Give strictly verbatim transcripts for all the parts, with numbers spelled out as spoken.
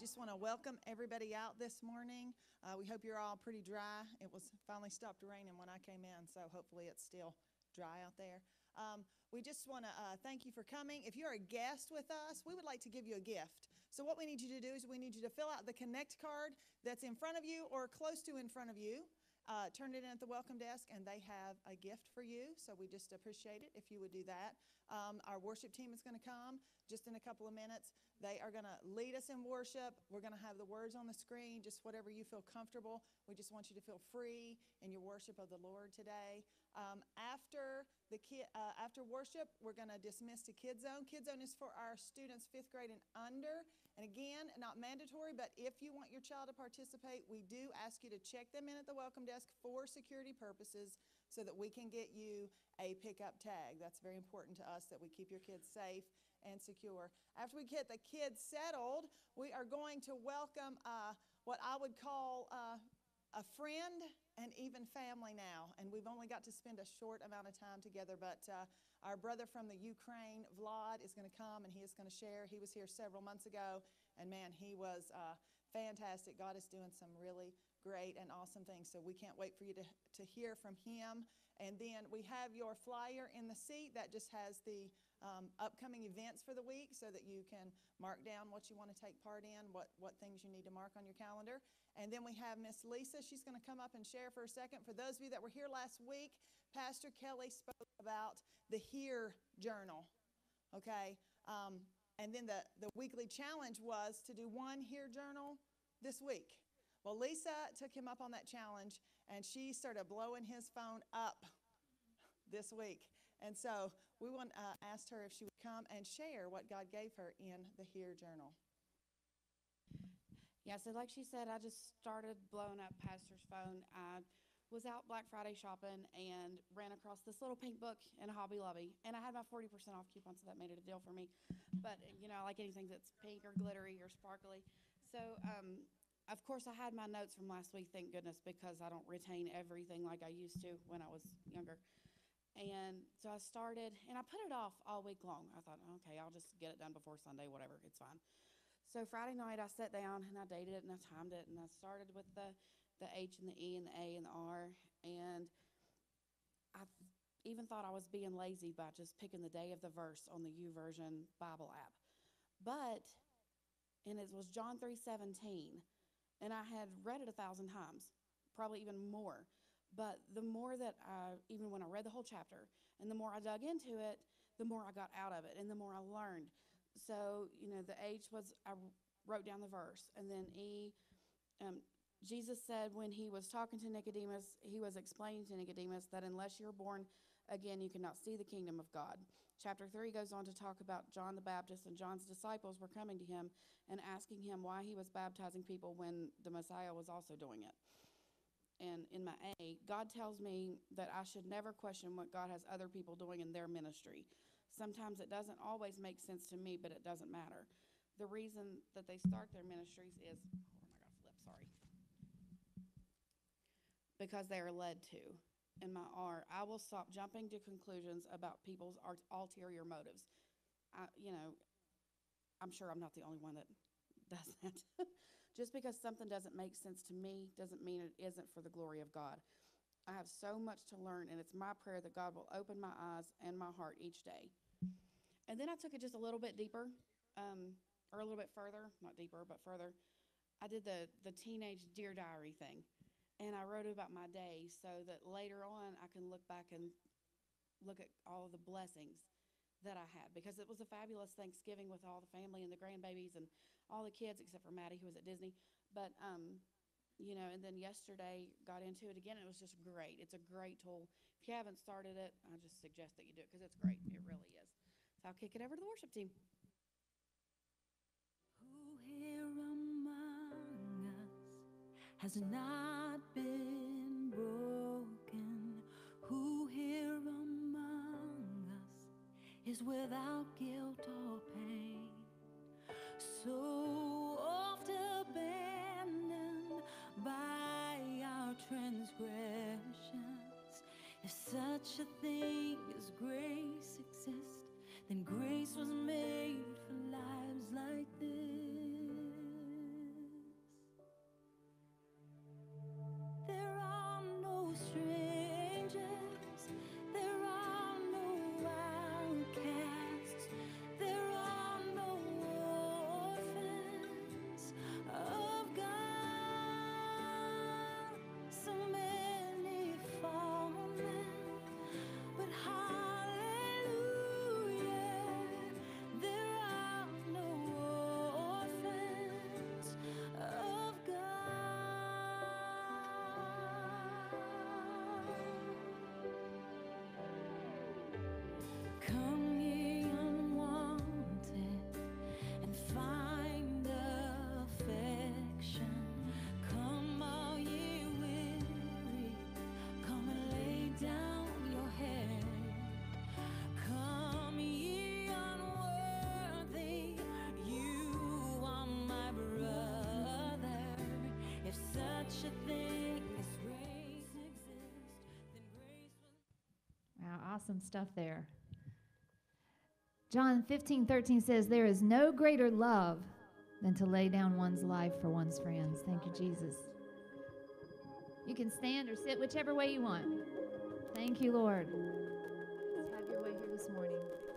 just want to welcome everybody out this morning. Uh, we hope you're all pretty dry. It was finally stopped raining when I came in, so hopefully it's still dry out there. Um, we just want to uh, thank you for coming. If you're a guest with us, we would like to give you a gift. So what we need you to do is we need you to fill out the Connect card that's in front of you or close to in front of you. Uh, turn it in at the welcome desk, and they have a gift for you. So we just appreciate it if you would do that. Um, our worship team is going to come just in a couple of minutes. They are going to lead us in worship. We're going to have the words on the screen, just whatever you feel comfortable. We just want you to feel free in your worship of the Lord today. Um, after the ki- uh, after worship, we're going to dismiss to Kids Zone. Kids Zone is for our students fifth grade and under. And again, not mandatory, but if you want your child to participate, we do ask you to check them in at the welcome desk for security purposes so that we can get you a pickup tag. That's very important to us that we keep your kids safe and secure. After we get the kids settled, we are going to welcome uh, what I would call uh, a friend and even family now. And we've only got to spend a short amount of time together, but uh, our brother from the Ukraine, Vlad, is going to come and he is going to share. He was here several months ago, and man, he was uh, fantastic. God is doing some really great and awesome things, so we can't wait for you to, to hear from him. And then we have your flyer in the seat that just has the um, upcoming events for the week so that you can mark down what you want to take part in, what, what things you need to mark on your calendar. And then we have Miss Lisa. She's going to come up and share for a second. For those of you that were here last week, Pastor Kelly spoke about the Hear Journal, okay? Um, and then the, the weekly challenge was to do one Hear Journal this week. Well, Lisa took him up on that challenge, and she started blowing his phone up this week. And so we want, uh, asked her if she would come and share what God gave her in the Hear Journal. Yeah, so like she said, I just started blowing up Pastor's phone. I was out Black Friday shopping and ran across this little pink book in a Hobby Lobby. And I had my forty percent off coupon, so that made it a deal for me. But, you know, I like anything that's pink or glittery or sparkly. So, um, of course, I had my notes from last week, thank goodness, because I don't retain everything like I used to when I was younger. And so I started, and I put it off all week long. I thought, okay, I'll just get it done before Sunday, whatever, it's fine. So Friday night, I sat down, and I dated it, and I timed it, and I started with the, the H and the E and the A and the R, and I th- even thought I was being lazy by just picking the day of the verse on the YouVersion Bible app. But, and it was John three seventeen, and I had read it a thousand times, probably even more. But the more that I, even when I read the whole chapter, and the more I dug into it, the more I got out of it, and the more I learned. So, you know, the H was, I wrote down the verse, and then E, um, Jesus said when he was talking to Nicodemus, he was explaining to Nicodemus that unless you're born again, you cannot see the kingdom of God. Chapter three goes on to talk about John the Baptist, and John's disciples were coming to him and asking him why he was baptizing people when the Messiah was also doing it. And in my A, God tells me that I should never question what God has other people doing in their ministry. Sometimes it doesn't always make sense to me, but it doesn't matter. The reason that they start their ministries is, oh my God, flip, sorry. Because they are led to. In my R, I will stop jumping to conclusions about people's ulterior motives. I, you know, I'm sure I'm not the only one that does that. Just because something doesn't make sense to me doesn't mean it isn't for the glory of God. I have so much to learn, and it's my prayer that God will open my eyes and my heart each day. And then I took it just a little bit deeper, um, or a little bit further, not deeper, but further. I did the, the teenage Dear Diary thing, and I wrote about my day so that later on I can look back and look at all of the blessings that I had, because it was a fabulous Thanksgiving with all the family and the grandbabies and all the kids except for Maddie, who was at Disney. But, um, you know, and then yesterday got into it again. It was just great. It's a great tool. If you haven't started it, I just suggest that you do it because it's great. It really is. So I'll kick it over to the worship team. Who here among us has not been broken? Who here among us is without guilt or pain? So oft abandoned by our transgressions. If such a thing as grace exists, then grace was made for lives like this. awesome stuff there. John fifteen thirteen says, there is no greater love than to lay down one's life for one's friends. Thank you, Jesus. You can stand or sit whichever way you want. Thank you, Lord. Just have your way here this morning.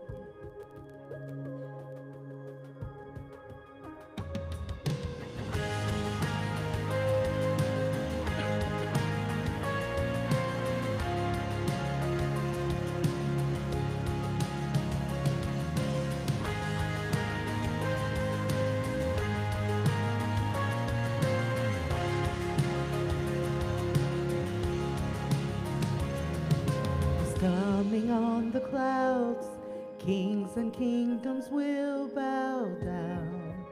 Coming on the clouds, kings and kingdoms will bow down,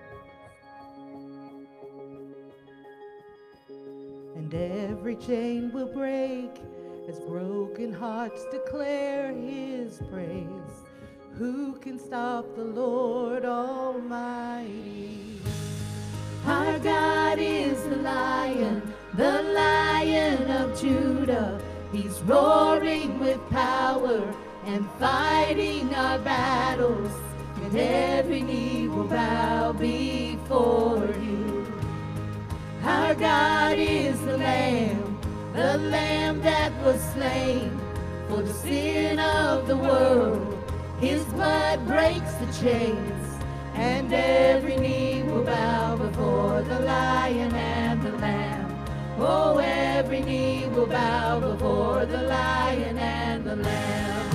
and every chain will break as broken hearts declare his praise. Who can stop the Lord Almighty? Our God is the Lion, the Lion of Judah. He's roaring with power and fighting our battles, and every knee will bow before you. Our God is the Lamb, the Lamb that was slain for the sin of the world. His blood breaks the chains, and every knee will bow before the Lion and the Lamb. Oh, every knee will bow before the Lion and the Lamb.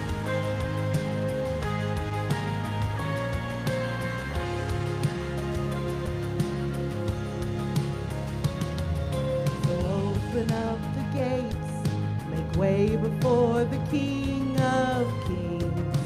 So open up the gates, make way before the King of Kings.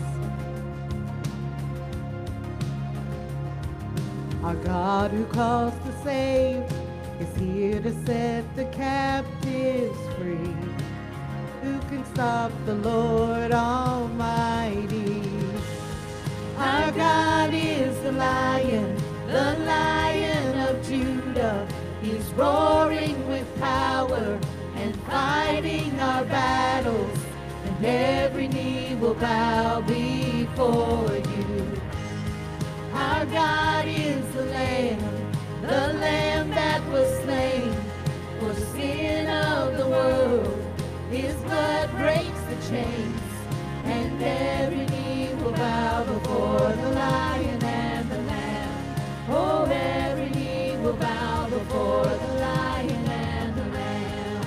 Our God who calls to save is here to set the captives free. Who can stop the Lord Almighty? Our God is the Lion, the Lion of Judah. He's roaring with power and fighting our battles, and every knee will bow before you. Our God is the Lamb, the Lamb that was slain for the sin of the world. His blood breaks the chains, and every knee will bow before the Lion and the Lamb. Oh, every knee will bow before the Lion and the Lamb.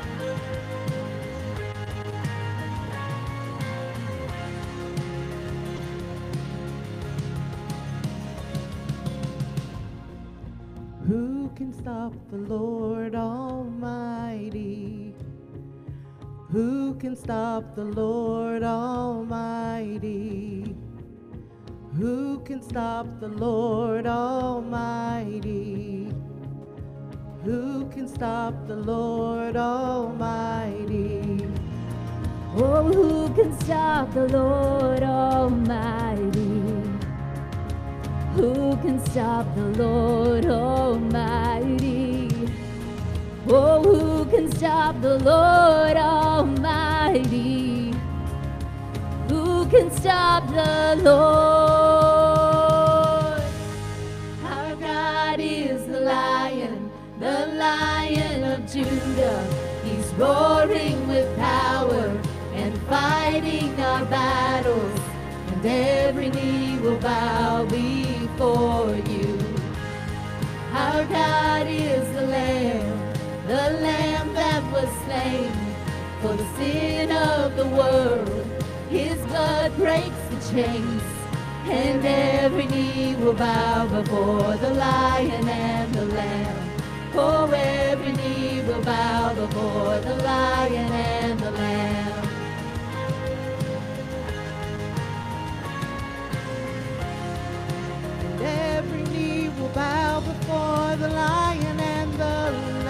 Who can stop the Lord Almighty? Who can stop the Lord Almighty? Who can stop the Lord Almighty? Who can stop the Lord Almighty? Oh, who can stop the Lord Almighty? Who can stop the Lord Almighty? Oh, who can stop the Lord Almighty? Who can stop the Lord? Our God is the Lion, the Lion of Judah. He's roaring with power and fighting our battles, and every knee will bow before you. Our God is the Lamb, the Lamb that was slain for the sin of the world. His blood breaks the chains, and every knee will bow before the Lion and the Lamb. Oh, every knee will bow before the Lion and the Lamb. And every knee will bow before the Lion and the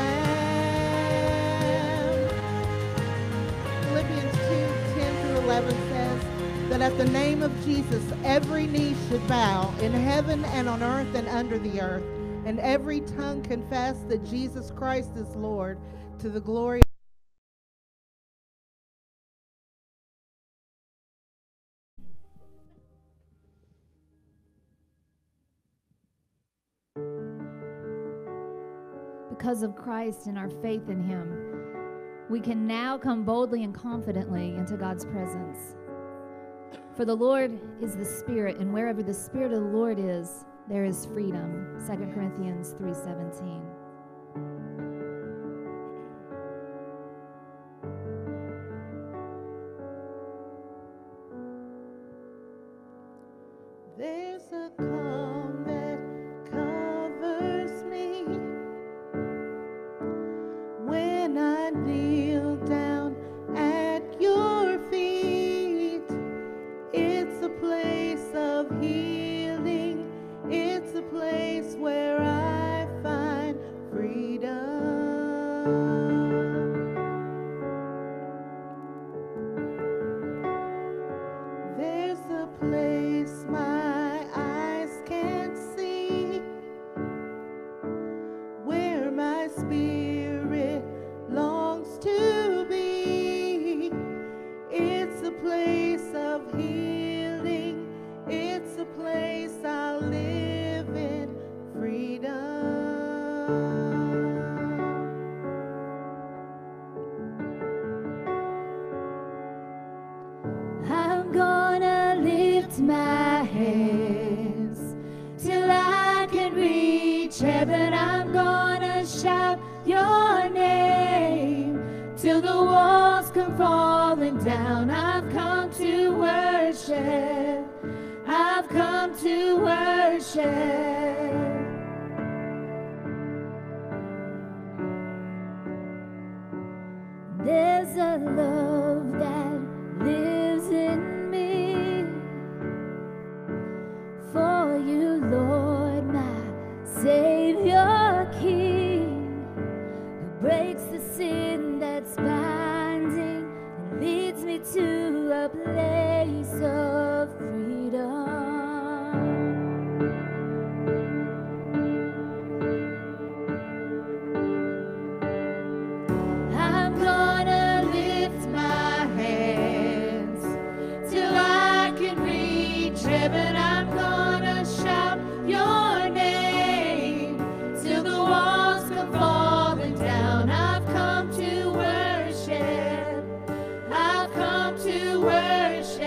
Lamb. Philippians two, ten through eleven says that at the name of Jesus, every knee should bow in heaven and on earth and under the earth, and every tongue confess that Jesus Christ is Lord, to the glory because of Christ and our faith in him, we can now come boldly and confidently into God's presence. For the Lord is the Spirit, and wherever the Spirit of the Lord is, there is freedom. Second Corinthians three seventeen. There's a calm that covers me when I kneel down at your feet. It's a place of healing. It's a place where I find freedom. There's a place my eyes can't see where my spirit longs to be. It's a place of healing. It's a place I'll live in freedom. I'm gonna lift my hands till I can reach heaven. I'm gonna shout your name till the walls come falling down. I've come to worship. I've come to worship. There's a love that lives in me for you, Lord, my Savior King, who breaks the sin that's binding and leads me to a place of freedom. I'm gonna lift my hands till I can reach heaven. I'm gonna shout your name till the walls come falling down. I've come to worship. I've come to worship.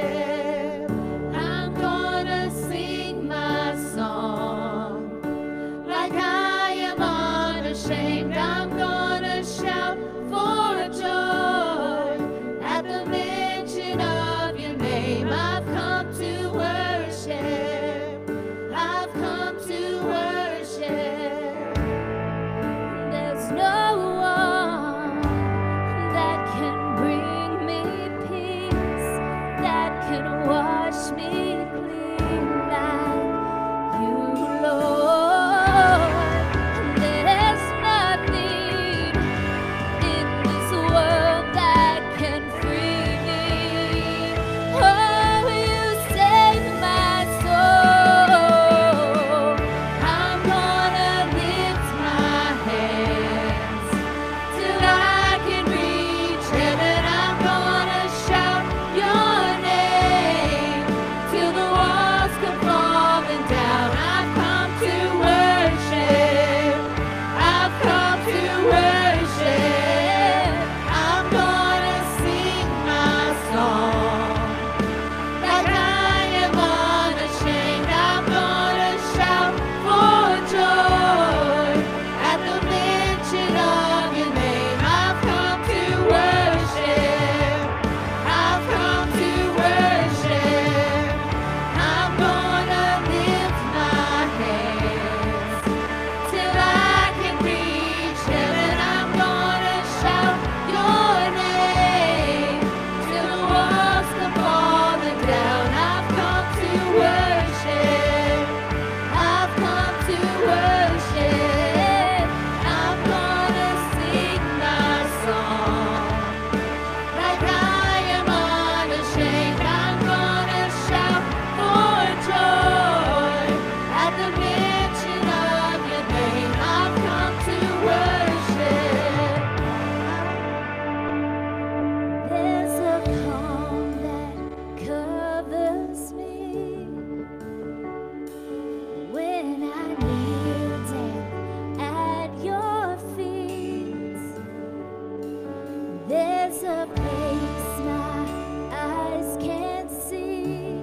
a place my eyes can't see,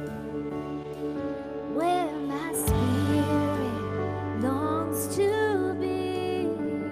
where my spirit longs to be.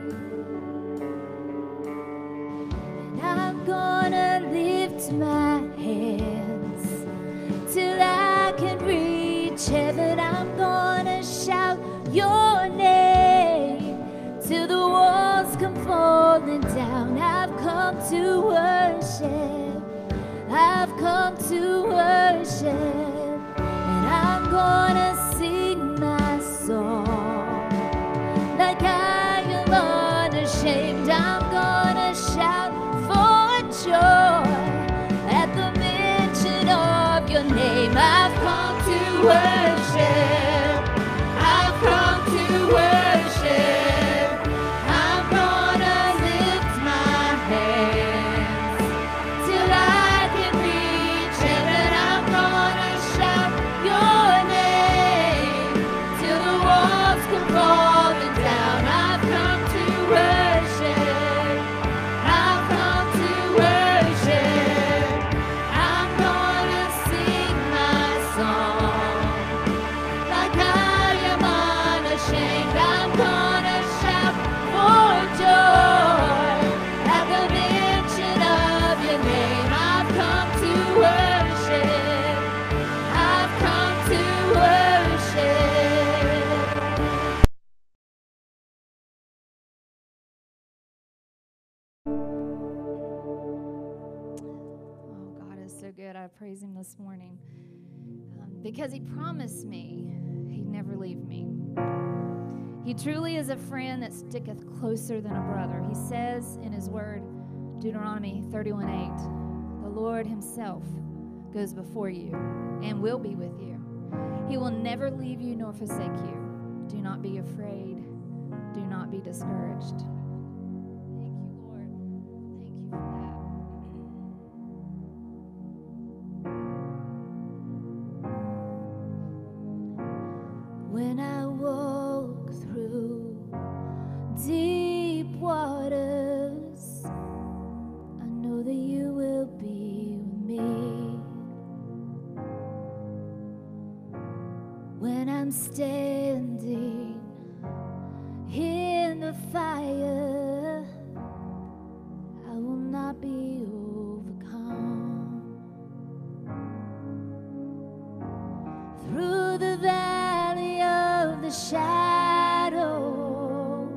And I'm gonna lift my hands till I can reach heaven. I'm gonna shout your name till the walls come falling down. I've come to worship, I've come to worship, and I'm gonna sing my song like I am unashamed. I'm gonna shout for joy at the mention of your name. I've come to worship, I've come to worship. I'm gonna lift my hands till I can reach heaven. I'm gonna shout your name till the walls come falling down. I've come to worship, I've come to worship. I'm gonna sing my song like I am unashamed. I'm gonna shout for joy at the mention of your name. I've come to worship, I've come to worship. Oh, God is so good. I praise him this morning. Um, because he promised me he'd never leave me. He truly is a friend that sticketh closer than a brother. He says in his word, Deuteronomy thirty-one eight, the Lord himself goes before you and will be with you. He will never leave you nor forsake you. Do not be afraid. Do not be discouraged. Thank you, Lord. Thank you for that. When I walk through deep waters, I know that you will be with me. When I'm standing in the fire, I will not be overcome. Through the valley of the shadow,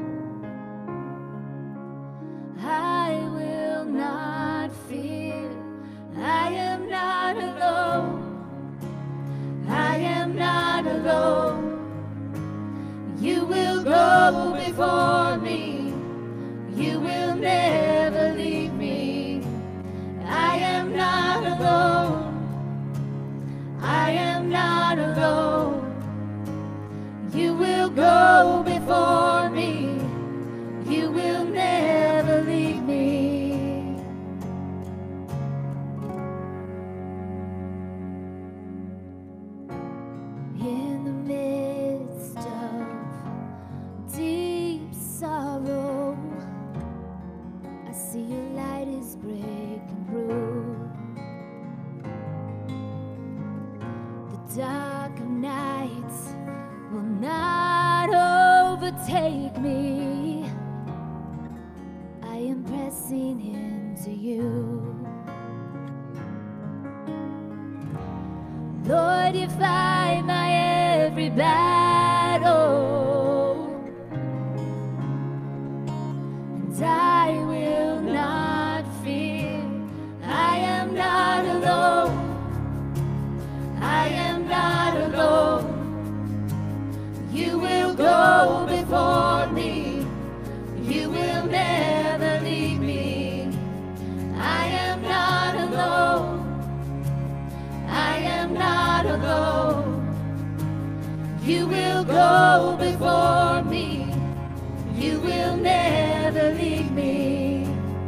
I will not fear. I am not alone. I am not alone. You will go before me. You will never leave me. I am not alone. I am not alone. You will go before me. You will never leave me. In the midst of deep sorrow, I see your light is breaking through. The dark of night will not overtake me. I am pressing into you. Lord, you fight my every battle, and I will not fear. I am not alone. I am not alone. You will go before me. You will never leave me. I am not alone. I am not alone. You will go before me. You will never leave me.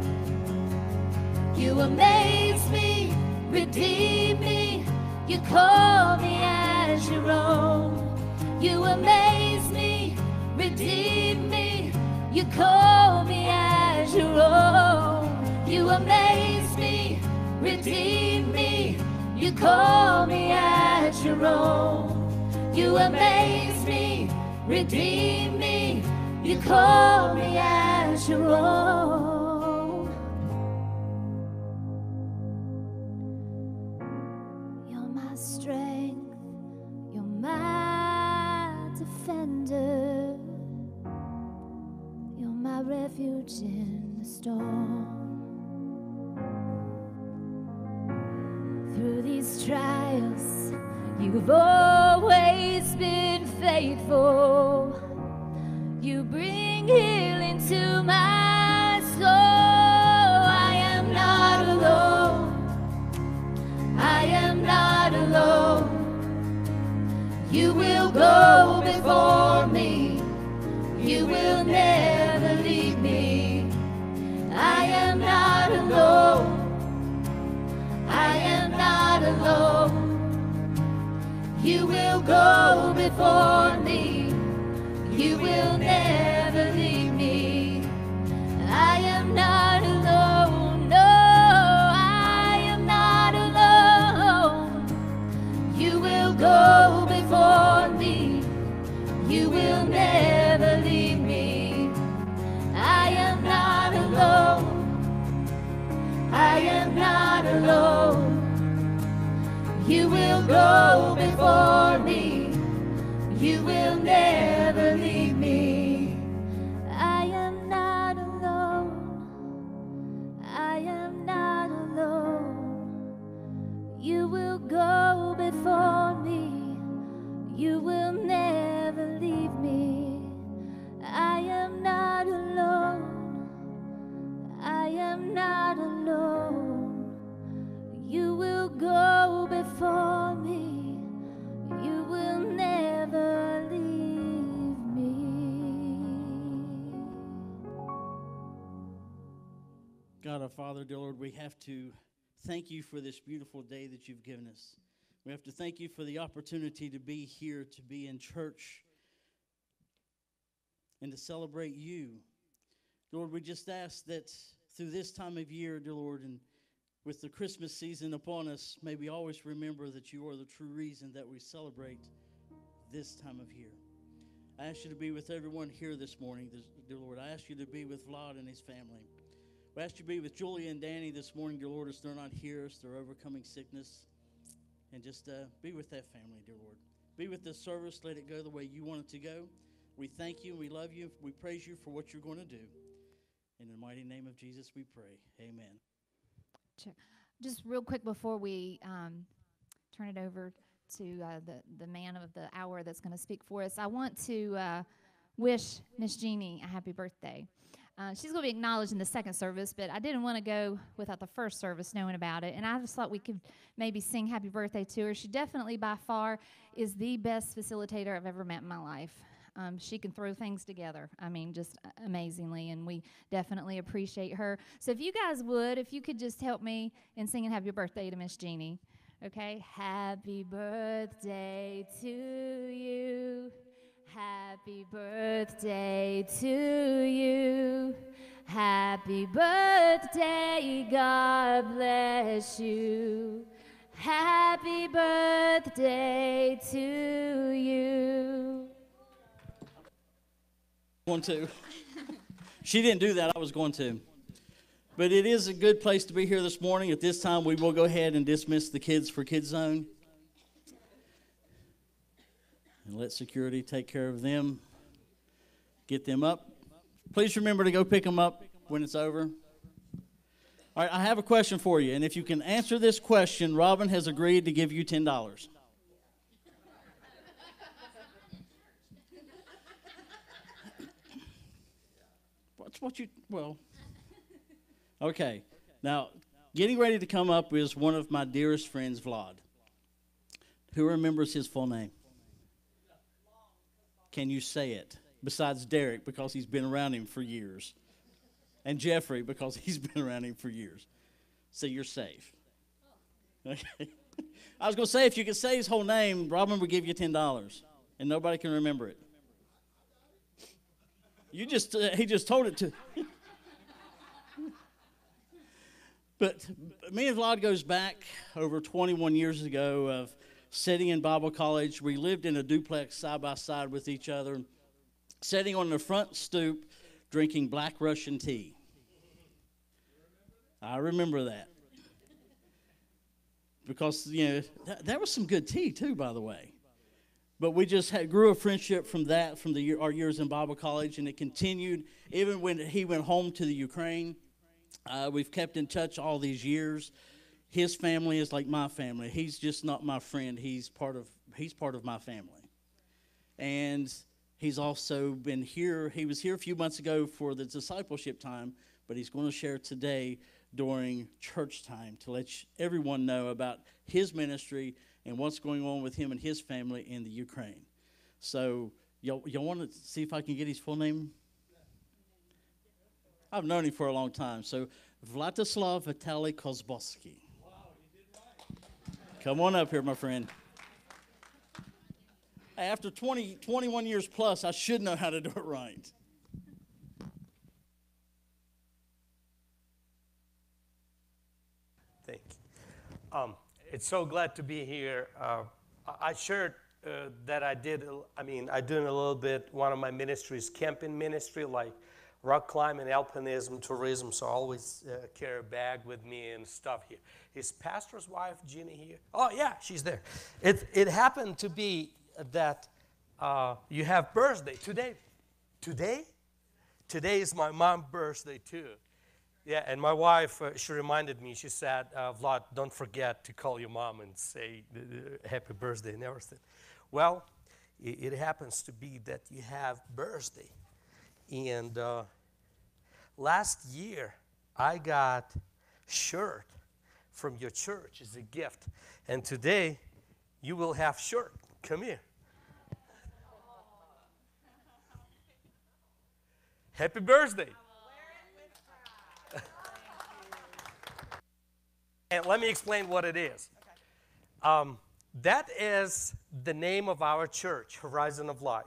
You amaze me, redeem me. You call me as your own. You amaze me, redeem me. You call me as your own. You amaze me, redeem me. You call me at your own. You amaze me, redeem me. You call me as your own. You're my strength, you're my defender. You're my refuge in the storm. Through these trials, you've always been faithful. You bring healing to my soul. I am not alone. I am not alone. You will go before me. You will never leave me. I am not alone. I am not alone. You will go before me. You will never leave me. I am not alone. No, I am not alone. You will go before me. You will never leave me. I am not alone. I am not alone. You will go before me. You will never leave me. I am not alone. I am not alone. You will go before me. You will never leave me. I am not alone. I am not alone. You will go before me. You will never leave me. God our Father, dear Lord, we have to thank you for this beautiful day that you've given us. We have to thank you for the opportunity to be here, to be in church, and to celebrate you. Lord, we just ask that through this time of year, dear Lord, and with the Christmas season upon us, may we always remember that you are the true reason that we celebrate this time of year. I ask you to be with everyone here this morning, dear Lord. I ask you to be with Vlad and his family. We ask you to be with Julia and Danny this morning, dear Lord, as they're not here, as they're overcoming sickness. And just uh, be with that family, dear Lord. Be with this service. Let it go the way you want it to go. We thank you. We love you. We praise you for what you're going to do. In the mighty name of Jesus, we pray. Amen. Sure. Just real quick before we um, turn it over to uh, the, the man of the hour that's going to speak for us, I want to uh, wish Miss Jeannie a happy birthday. Uh, she's going to be acknowledged in the second service, but I didn't want to go without the first service knowing about it, and I just thought we could maybe sing happy birthday to her. She definitely, by far, is the best facilitator I've ever met in my life. Um, she can throw things together, I mean, just amazingly, and we definitely appreciate her. So if you guys would, if you could just help me in singing happy birthday to Miss Jeannie, okay? Happy birthday to you. Happy birthday to you. Happy birthday, God bless you. Happy birthday to you. Going to. She didn't do that. I was going to. But it is a good place to be here this morning. At this time, we will go ahead and dismiss the kids for Kids Zone. And let security take care of them. Get them up. Please remember to go pick them up when it's over. All right, I have a question for you. And if you can answer this question, Robin has agreed to give you ten dollars. What's what you, well, okay. Now, getting ready to come up is one of my dearest friends, Vlad. Who remembers his full name? Can you say it? Besides Derek, because he's been around him for years. And Jeffrey, because he's been around him for years. So you're safe. Okay. I was going to say, if you could say his whole name, Robin would give you ten dollars. And nobody can remember it. You just, uh, he just told it to. But me and Vlad goes back over twenty-one years ago of sitting in Bible college. We lived in a duplex side by side with each other, sitting on the front stoop, drinking black Russian tea. I remember that. Because, you know, that, that was some good tea, too, by the way. But we just had, grew a friendship from that, from the year, our years in Bible college, and it continued even when he went home to the Ukraine. Uh, we've kept in touch all these years. His family is like my family. He's just not my friend. He's part of he's part of my family. And he's also been here. He was here a few months ago for the discipleship time, but he's going to share today during church time to let everyone know about his ministry and what's going on with him and his family in the Ukraine. So y'all, y'all want to see if I can get his full name? I've known him for a long time. So Vladislav Vitaly Kozbosky. Come on up here, my friend. After twenty, twenty-one years plus, I should know how to do it right. Thank you. Um, it's so glad to be here. Uh, I shared uh, that I did, I mean, I do a little bit, one of my ministries, camping ministry, like rock climbing, alpinism, tourism, so I always uh, carry a bag with me and stuff here. Is pastor's wife, Ginny, here? Oh, yeah, she's there. It, it happened to be that uh, you have birthday today. Today? Today is my mom's birthday, too. Yeah, and my wife, uh, she reminded me, she said, uh, Vlad, don't forget to call your mom and say uh, happy birthday and everything. Well, it, it happens to be that you have birthday. And uh, last year, I got shirt from your church as a gift. And today, you will have shirt. Come here. Happy birthday. And let me explain what it is. Um, that is the name of our church, Horizon of Life.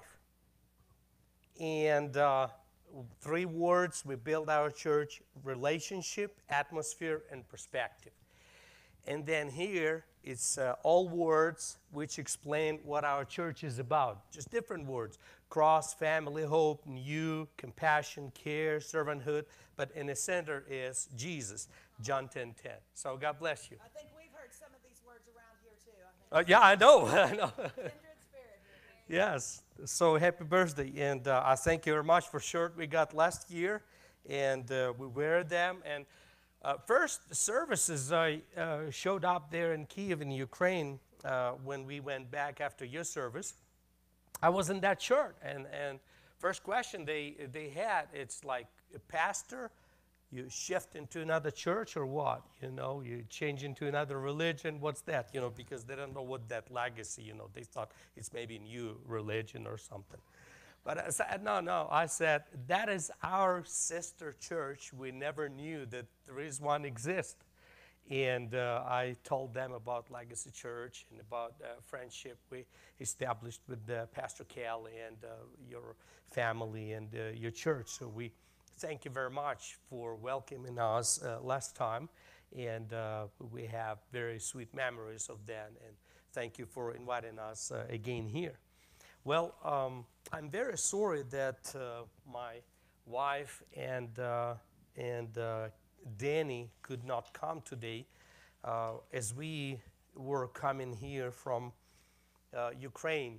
And uh, three words, we build our church: relationship, atmosphere, and perspective. And then here, it's uh, all words which explain what our church is about. Just different words: cross, family, hope, new, compassion, care, servanthood. But in the center is Jesus, John ten ten. So God bless you. I think we've heard some of these words around here too. I think. Uh, yeah, I know. I know. Kindred spirit. Yes. So happy birthday. And uh, I thank you very much for shirt we got last year. And uh, we wear them. And uh, first services, I uh, showed up there in Kiev in Ukraine uh, when we went back after your service. I was in that shirt. And, and first question they, they had, it's like, pastor, you shift into another church or what? You know, you change into another religion. What's that? You know, because they don't know what that legacy, you know, they thought it's maybe a new religion or something. But I said, no, no. I said, that is our sister church. We never knew that there is one exist. And uh, I told them about Legacy Church and about uh, friendship we established with uh, Pastor Cal and uh, your family and uh, your church. So we thank you very much for welcoming us uh, last time, and uh, we have very sweet memories of that, and thank you for inviting us uh, again here. Well, um, I'm very sorry that uh, my wife and, uh, and uh, Danny could not come today. Uh, as we were coming here from uh, Ukraine,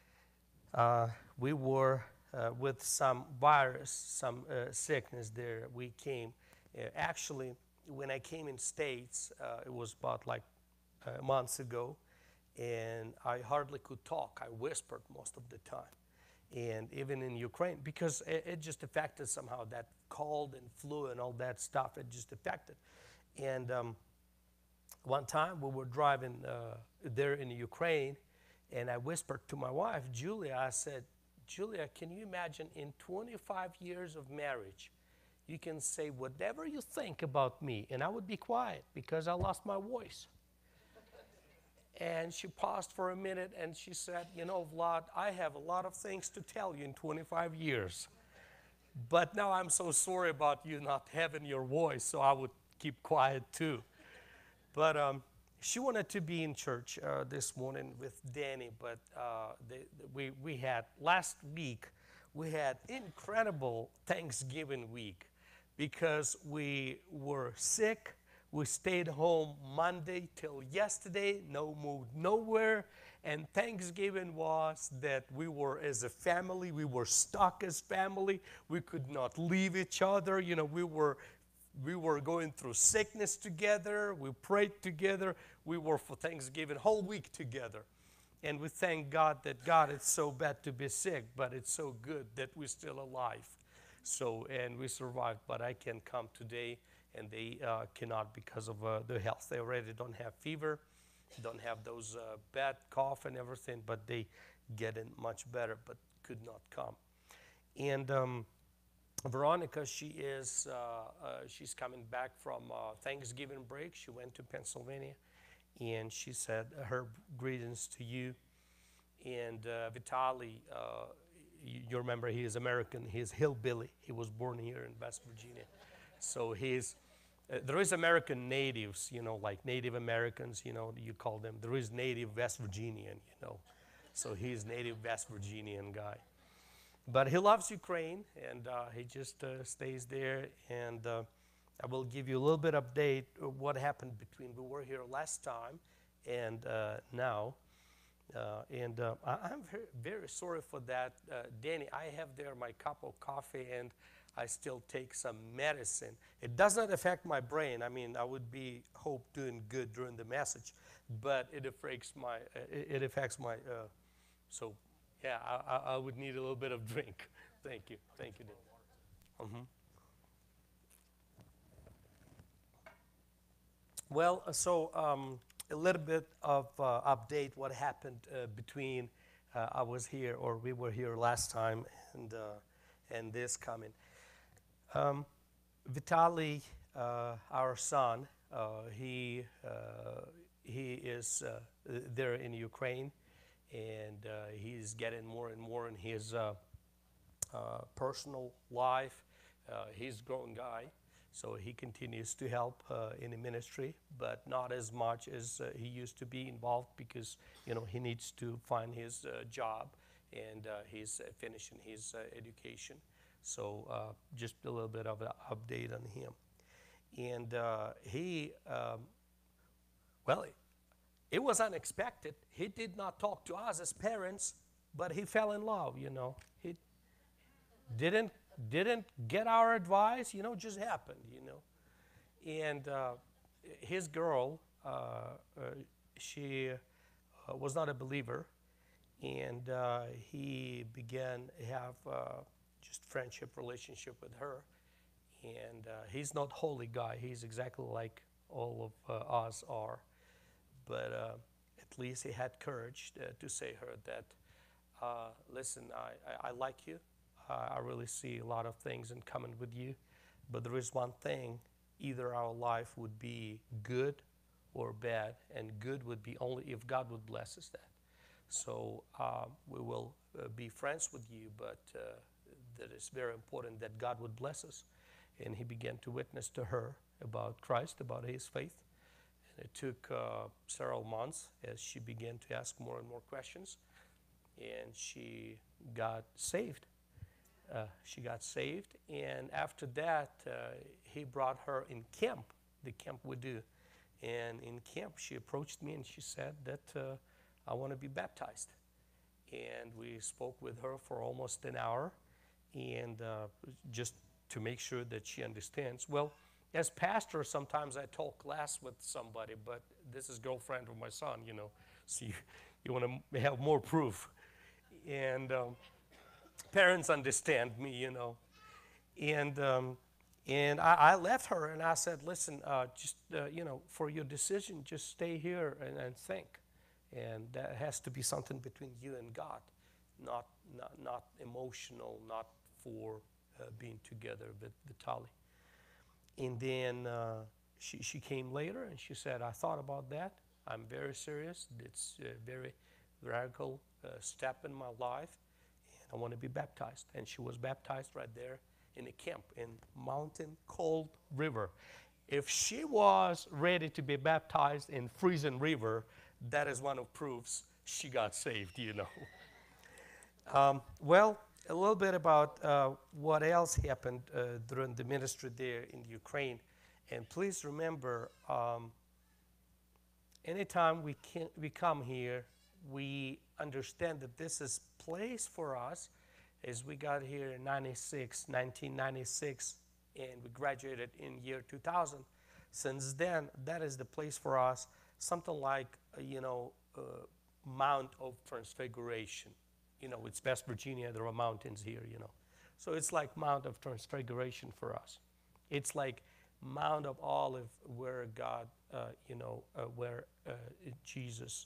uh, we were Uh, with some virus, some uh, sickness there. We came, uh, actually, when I came in States, uh, it was about like uh, months ago, and I hardly could talk. I whispered most of the time. And even in Ukraine, because it, it just affected somehow, that cold and flu and all that stuff, it just affected. And um, one time we were driving uh, there in Ukraine, and I whispered to my wife, Julia, I said, Julia, can you imagine in twenty-five years of marriage, you can say whatever you think about me, and I would be quiet because I lost my voice. And she paused for a minute, and she said, you know, Vlad, I have a lot of things to tell you in twenty-five years. But now I'm so sorry about you not having your voice, so I would keep quiet too. But um, she wanted to be in church uh, this morning with Danny, but uh, they, we, we had, last week, we had incredible Thanksgiving week because we were sick. We stayed home Monday till yesterday, no moved nowhere. And Thanksgiving was that we were as a family, we were stuck as family. We could not leave each other. You know, we were we were going through sickness together. We prayed together. We were for Thanksgiving whole week together. And we thank God that God, it's so bad to be sick, but it's so good that we're still alive. So, and we survived, but I can come today, and they uh, cannot because of uh, their health. They already don't have fever, don't have those uh, bad cough and everything, but they getting much better, but could not come. And um, Veronica, she is, uh, uh, she's coming back from uh, Thanksgiving break. She went to Pennsylvania, and she said her greetings to you. And uh, Vitali, uh, you, you remember he is American, he's hillbilly. He was born here in West Virginia. So he's, uh, there is American natives, you know, like Native Americans, you know, you call them. There is native West Virginian, you know. So he's native West Virginian guy. But he loves Ukraine, and uh, he just uh, stays there. And uh, I will give you a little bit update of what happened between we were here last time and uh, now. Uh, and uh, I, I'm very, very sorry for that. Uh, Danny, I have there my cup of coffee, and I still take some medicine. It does not affect my brain. I mean, I would be, hope, doing good during the message, but it affects my, uh, it, it affects my, uh, so yeah, I, I, I would need a little bit of drink. Thank you. Thank you, Danny. Mm-hmm. Well, uh, so um, a little bit of uh, update what happened uh, between uh, I was here, or we were here last time, and uh, and this coming. Um, Vitali, uh, our son, uh, he uh, he is uh, there in Ukraine, and uh, he's getting more and more in his uh, uh, personal life. Uh, he's a grown guy. So he continues to help uh, in the ministry, but not as much as uh, he used to be involved because, you know, he needs to find his uh, job, and uh, he's uh, finishing his uh, education. So uh, just a little bit of an update on him. And uh, he, um, well, it was unexpected. He did not talk to us as parents, but he fell in love, you know. He didn't didn't get our advice, you know, just happened, you know. And uh, his girl, uh, uh, she uh, was not a believer, and uh, he began to have uh, just friendship relationship with her. And uh, he's not holy guy. He's exactly like all of uh, us are. But uh, at least he had courage uh, to say her that, uh, listen, I, I, I like you. I really see a lot of things in common with you, but there is one thing, either our life would be good or bad, and good would be only if God would bless us that. So uh, we will uh, be friends with you, but uh, that it's very important that God would bless us. And he began to witness to her about Christ, about his faith. And it took uh, several months as she began to ask more and more questions, and she got saved. Uh, she got saved, and after that, uh, he brought her in camp, the camp we do. And in camp, she approached me and she said that uh, I want to be baptized. And we spoke with her for almost an hour, and uh, just to make sure that she understands. Well, as pastor, sometimes I talk less with somebody, but this is girlfriend of my son, you know, so you, you want to have more proof. And um, parents understand me, you know. And um, and I, I left her and I said, listen, uh, just, uh, you know, for your decision, just stay here and, and think. And that has to be something between you and God, not not, not emotional, not for uh, being together with Vitali. And then uh, she, she came later and she said, I thought about that. I'm very serious. It's a very radical uh, step in my life. I want to be baptized. And she was baptized right there in a camp in Mountain Cold River. if she was ready to be baptized in freezing river, that is one of proofs she got saved, you know. Um, well, a little bit about uh, what else happened uh, during the ministry there in Ukraine. And please remember, um, anytime we, can, we come here, we understand that this is place for us. As we got here in ninety-six, nineteen ninety-six, and we graduated in year two thousand. Since then, that is the place for us, something like, uh, you know, uh, Mount of Transfiguration. You know, it's West Virginia, there are mountains here, you know. So it's like Mount of Transfiguration for us. It's like Mount of Olive where God, uh, you know, uh, where uh, Jesus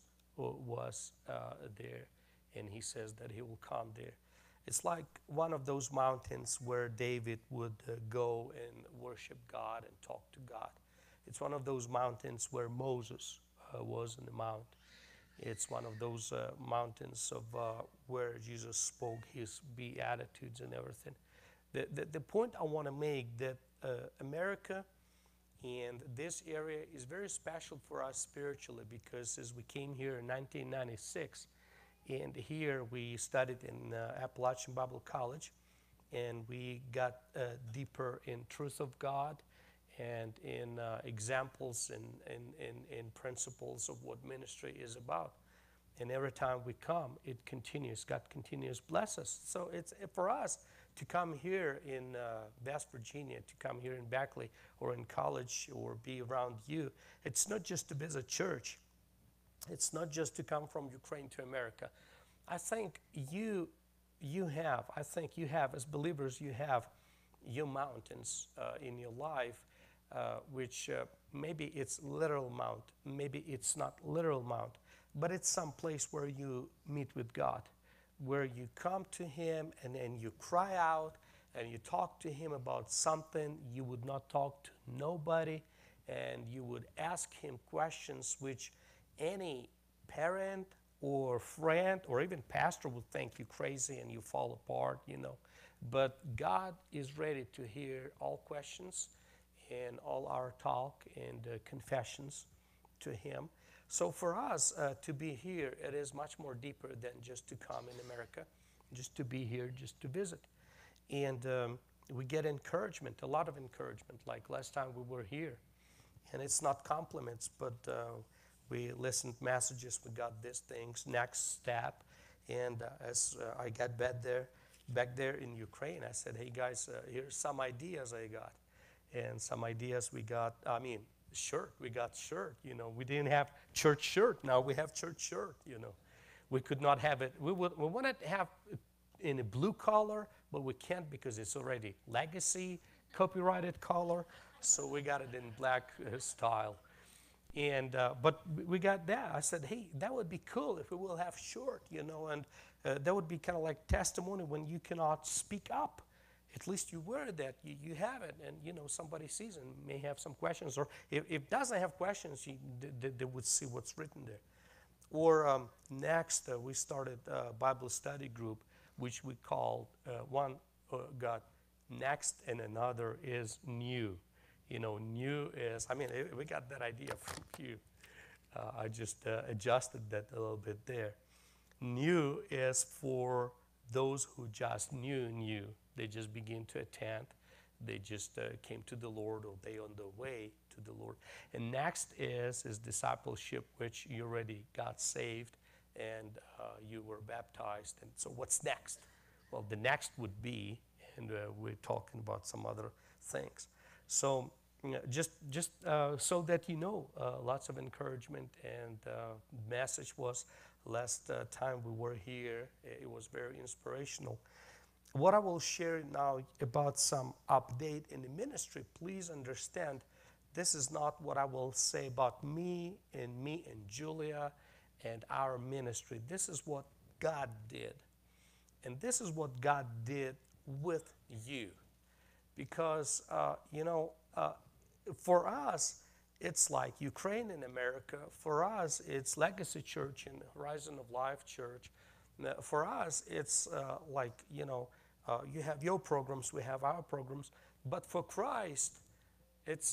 was uh, there, and he says that he will come there. It's like one of those mountains where David would uh, go and worship God and talk to God. It's one of those mountains where Moses uh, was in the mount. It's one of those uh, mountains of uh, where Jesus spoke his beatitudes and everything. The, the, the point I want to make that uh, America and this area is very special for us spiritually, because as we came here in nineteen ninety-six, and here we studied in uh, Appalachian Bible College, and we got uh, deeper in truth of God and in uh, examples and, and, and, and principles of what ministry is about. And every time we come, it continues. God continues to bless us. So it's for us to come here in uh, West Virginia, to come here in Beckley or in college or be around you. It's not just to visit church. It's not just to come from Ukraine to America. I think you, you have, I think you have, as believers, you have your mountains uh, in your life, uh, which uh, maybe it's literal mount, maybe it's not literal mount, but it's some place where you meet with God, where you come to him and then you cry out and you talk to him about something you would not talk to nobody, and you would ask him questions which any parent or friend or even pastor would think you crazy and you fall apart, you know. But God is ready to hear all questions and all our talk and uh, confessions to him. So for us uh, to be here, it is much more deeper than just to come in America, just to be here, just to visit. And um, we get encouragement, a lot of encouragement, like last time we were here. And it's not compliments, but uh, we listened messages, we got these things, next step. And uh, as uh, I got back there, back there in Ukraine, I said, hey guys, uh, here's some ideas I got. And some ideas we got, I mean, shirt, we got shirt, you know. We didn't have church shirt, now we have church shirt, you know. We could not have it, we, would, we wanted to have it in a blue color, but we can't because it's already legacy, copyrighted color. So we got it in black uh, style. And, uh, but we got that. I said, hey, that would be cool if we will have short, you know, and uh, that would be kind of like testimony when you cannot speak up. At least you wear that, you, you have it, and, you know, somebody sees and may have some questions. Or if, if doesn't have questions, you, they, they would see what's written there. Or um, next, uh, we started a Bible study group, which we called, uh, one uh, got next and another is new. You know, new is, I mean, it, we got that idea from you. Uh, I just uh, adjusted that a little bit there. New is for those who just knew, knew. They just begin to attend. They just uh, came to the Lord, or they on the way to the Lord. And next is, is discipleship, which you already got saved and uh, you were baptized. And so what's next? Well, the next would be, and uh, we're talking about some other things. So you know, just just uh, so that you know, uh, lots of encouragement, and uh, message was last uh, time we were here, it was very inspirational. What I will share now about some update in the ministry, please understand, this is not what I will say about me and me and Julia and our ministry. This is what God did. And this is what God did with you. Because, uh, you know, uh, for us, it's like Ukraine and America. For us, it's Legacy Church and Horizon of Life Church. Now, for us, it's uh, like, you know, uh, you have your programs, we have our programs. But for Christ, it's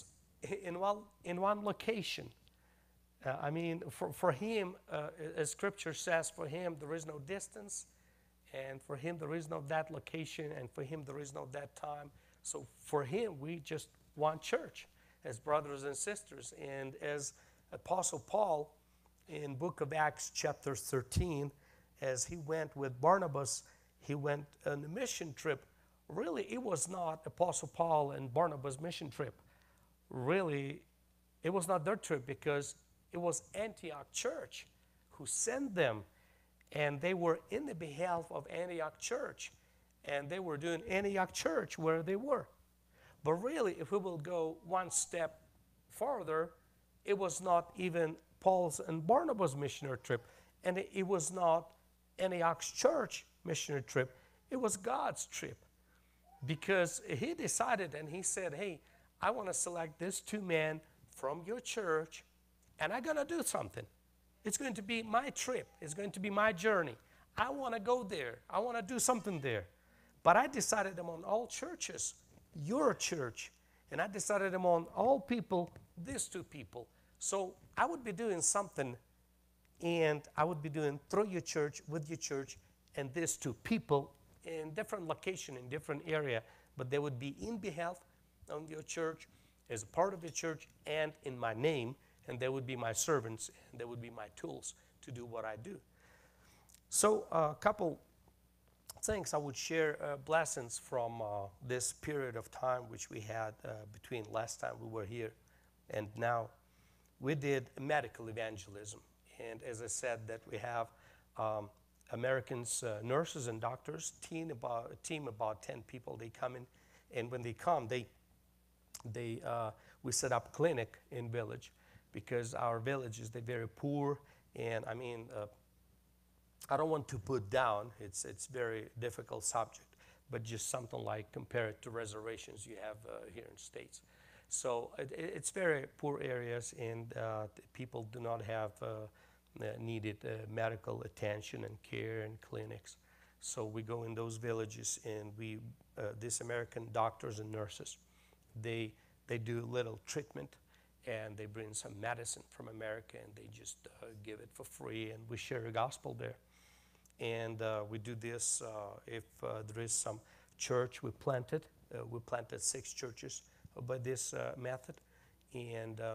in one, in one location. Uh, I mean, for, for him, uh, as Scripture says, for him there is no distance, and for him there is no that location, and for him there is no that time. So for him, we just want church as brothers and sisters. And as Apostle Paul in book of Acts chapter thirteen, as he went with Barnabas, he went on a mission trip. Really, it was not Apostle Paul and Barnabas' mission trip. Really, it was not their trip, because it was Antioch Church who sent them, and they were in the behalf of Antioch Church, and they were doing Antioch Church where they were. But really, if we will go one step farther, it was not even Paul's and Barnabas' missionary trip, and it, it was not Antioch's church missionary trip. It was God's trip, because he decided and he said, hey, I want to select these two men from your church, and I'm going to do something. It's going to be my trip. It's going to be my journey. I want to go there. I want to do something there. But I decided among all churches, your church, and I decided among all people, these two people. So I would be doing something, and I would be doing through your church, with your church, and these two people in different location, in different area, but they would be in behalf of your church, as a part of your church, and in my name, and they would be my servants, and they would be my tools to do what I do. So a uh, couple things I would share, uh, blessings from uh, this period of time which we had uh, between last time we were here and now. We did medical evangelism, and as I said, that we have um, Americans, uh, nurses and doctors, team about, a team about ten people. They come in, and when they come, they, they, uh, we set up clinic in village, because our villages, they're very poor, and I mean, uh, I don't want to put down, it's, it's very difficult subject, but just something like compare it to reservations you have uh, here in States. So it, it's very poor areas, and uh, people do not have uh, uh, needed uh, medical attention and care and clinics. So we go in those villages, and we, uh, these American doctors and nurses, they, they do little treatment, and they bring some medicine from America, and they just uh, give it for free, and we share the gospel there. And uh, we do this uh, if uh, there is some church we planted. Uh, we planted six churches by this uh, method. And uh,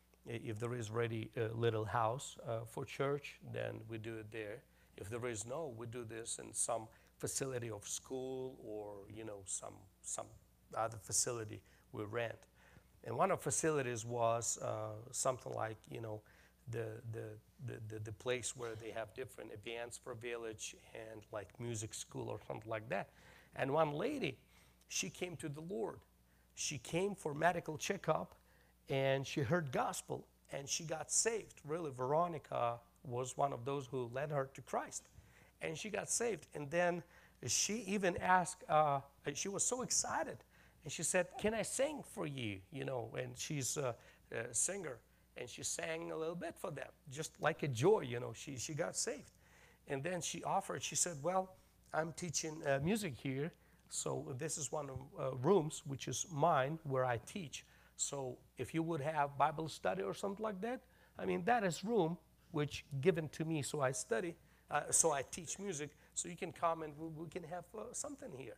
if there is already a little house uh, for church, then we do it there. If there is no, we do this in some facility of school, or you know, some, some other facility we rent. And one of the facilities was uh, something like, you know, the, the, the, the, the place where they have different events for village, and like music school or something like that. And one lady, she came to the Lord. She came for medical checkup, and she heard gospel, and she got saved. Really, Veronica was one of those who led her to Christ. And she got saved. And then she even asked, uh, she was so excited. And she said, can I sing for you? You know, and she's a, a singer. And she sang a little bit for them, just like a joy, you know. She, she got saved. And then she offered, she said, well, I'm teaching uh, music here. So this is one of uh, rooms, which is mine, where I teach. So if you would have Bible study or something like that, I mean, that is room which given to me, so I study, uh, so I teach music. So you can come, and we, we can have uh, something here.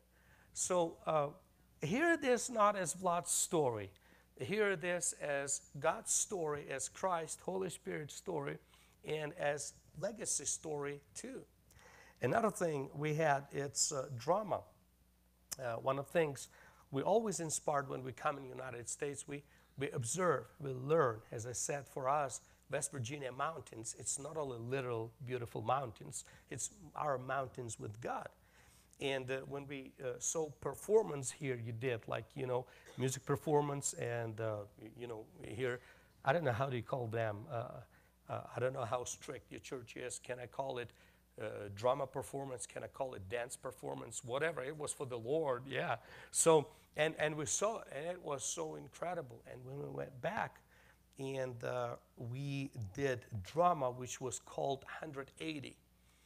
So uh, hear this not as Vlad's story. Hear this as God's story, as Christ, Holy Spirit story, and as legacy story too. Another thing we had, it's uh, drama. Uh, one of the things we always inspired when we come in the United States, we, we observe, we learn. As I said, for us, West Virginia mountains, it's not only literal beautiful mountains, it's our mountains with God. And uh, when we uh, saw performance here, you did, like, you know, music performance, and, uh, you know, here, I don't know how do you call them. Uh, uh, I don't know how strict your church is. Can I call it uh, drama performance? Can I call it dance performance? Whatever. It was for the Lord, yeah. So, and, and we saw it, and it was so incredible. And when we went back, and uh, we did drama, which was called one hundred eighty.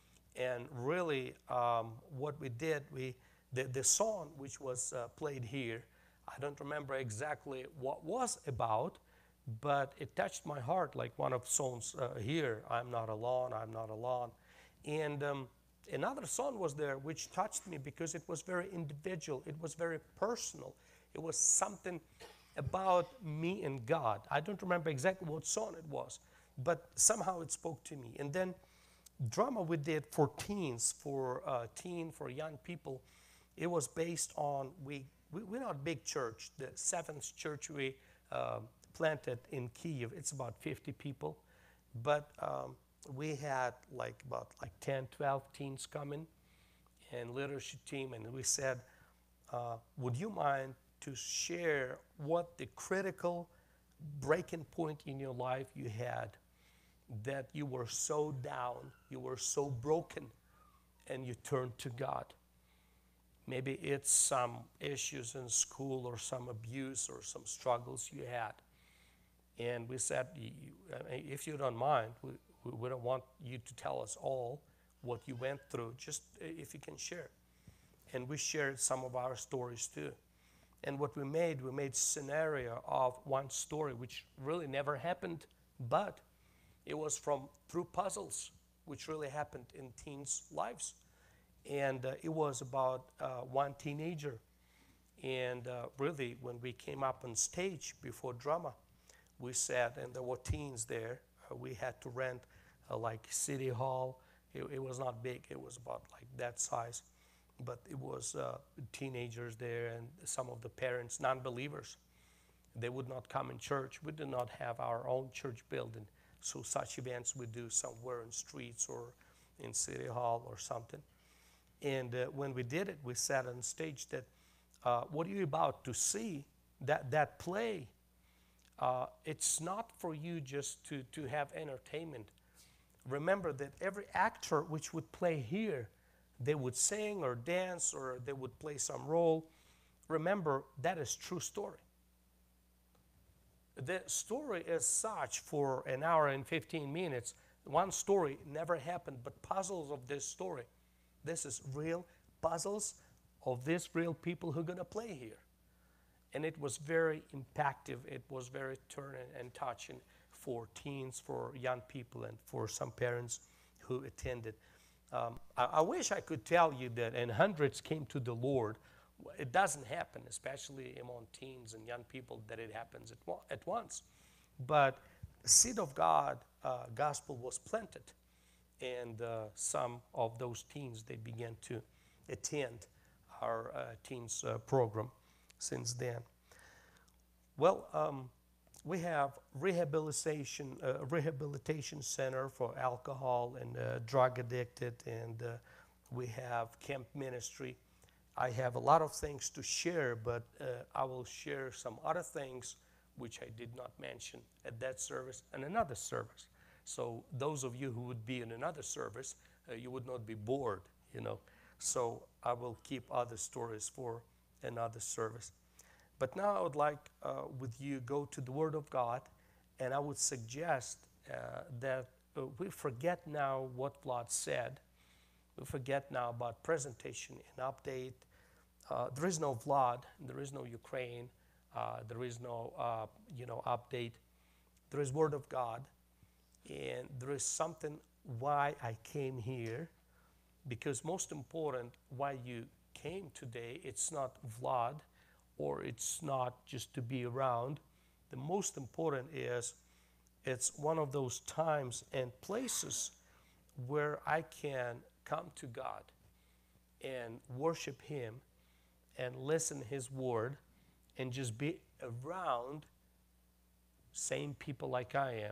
And really, um, what we did, we the, the song which was uh, played here, I don't remember exactly what was about, but it touched my heart like one of songs uh, here, I'm not alone, I'm not alone. And um, another song was there which touched me because it was very individual, it was very personal. It was something about me and God. I don't remember exactly what song it was, but somehow it spoke to me. And then drama we did for teens, for uh, teen, for young people, it was based on, we, we, we're not a big church. The seventh church we uh, planted in Kyiv, it's about fifty people. But um, we had like about like ten, twelve teens coming and leadership team, and we said, uh, would you mind to share what the critical breaking point in your life you had, that you were so down, you were so broken, and you turned to God. Maybe it's some issues in school or some abuse or some struggles you had. And we said, if you don't mind, we, we don't want you to tell us all what you went through, just if you can share. And we shared some of our stories too. And what we made, we made scenario of one story which really never happened, but it was from through puzzles, which really happened in teens' lives. And uh, it was about uh, one teenager. And uh, really, when we came up on stage before drama, we sat, and there were teens there. Uh, we had to rent uh, like City Hall. It, it was not big. It was about like that size. But it was uh, teenagers there and some of the parents, non-believers. They would not come in church. We did not have our own church building. So such events we do somewhere in streets or in City Hall or something. And uh, when we did it, we sat on stage that, uh, what are you about to see? That, that play, uh, it's not for you just to, to have entertainment. Remember that every actor which would play here, they would sing or dance or they would play some role. Remember, that is true story. The story is such for an hour and fifteen minutes. One story never happened, but puzzles of this story. This is real puzzles of these real people who are going to play here. And it was very impactful. It was very turning and touching for teens, for young people, and for some parents who attended. Um, I, I wish I could tell you that and hundreds came to the Lord. It doesn't happen, especially among teens and young people, that it happens at, at once. But the seed of God, uh, gospel was planted. And uh, some of those teens, they began to attend our uh, teens uh, program since then. Well, um, we have rehabilitation, uh, rehabilitation center for alcohol and uh, drug addicted, and uh, we have camp ministry. I have a lot of things to share, but uh, I will share some other things which I did not mention at that service and another service. So those of you who would be in another service, uh, you would not be bored, you know. So I will keep other stories for another service. But now I would like uh, with you go to the Word of God, and I would suggest uh, that uh, we forget now what Vlad said. We forget now about presentation and update. Uh, there is no Vlad, there is no Ukraine, uh, there is no uh, you know update. There is Word of God. And there is something why I came here, because most important why you came today, it's not Vlad or it's not just to be around. The most important is it's one of those times and places where I can come to God and worship Him and listen His word and just be around same people like I am,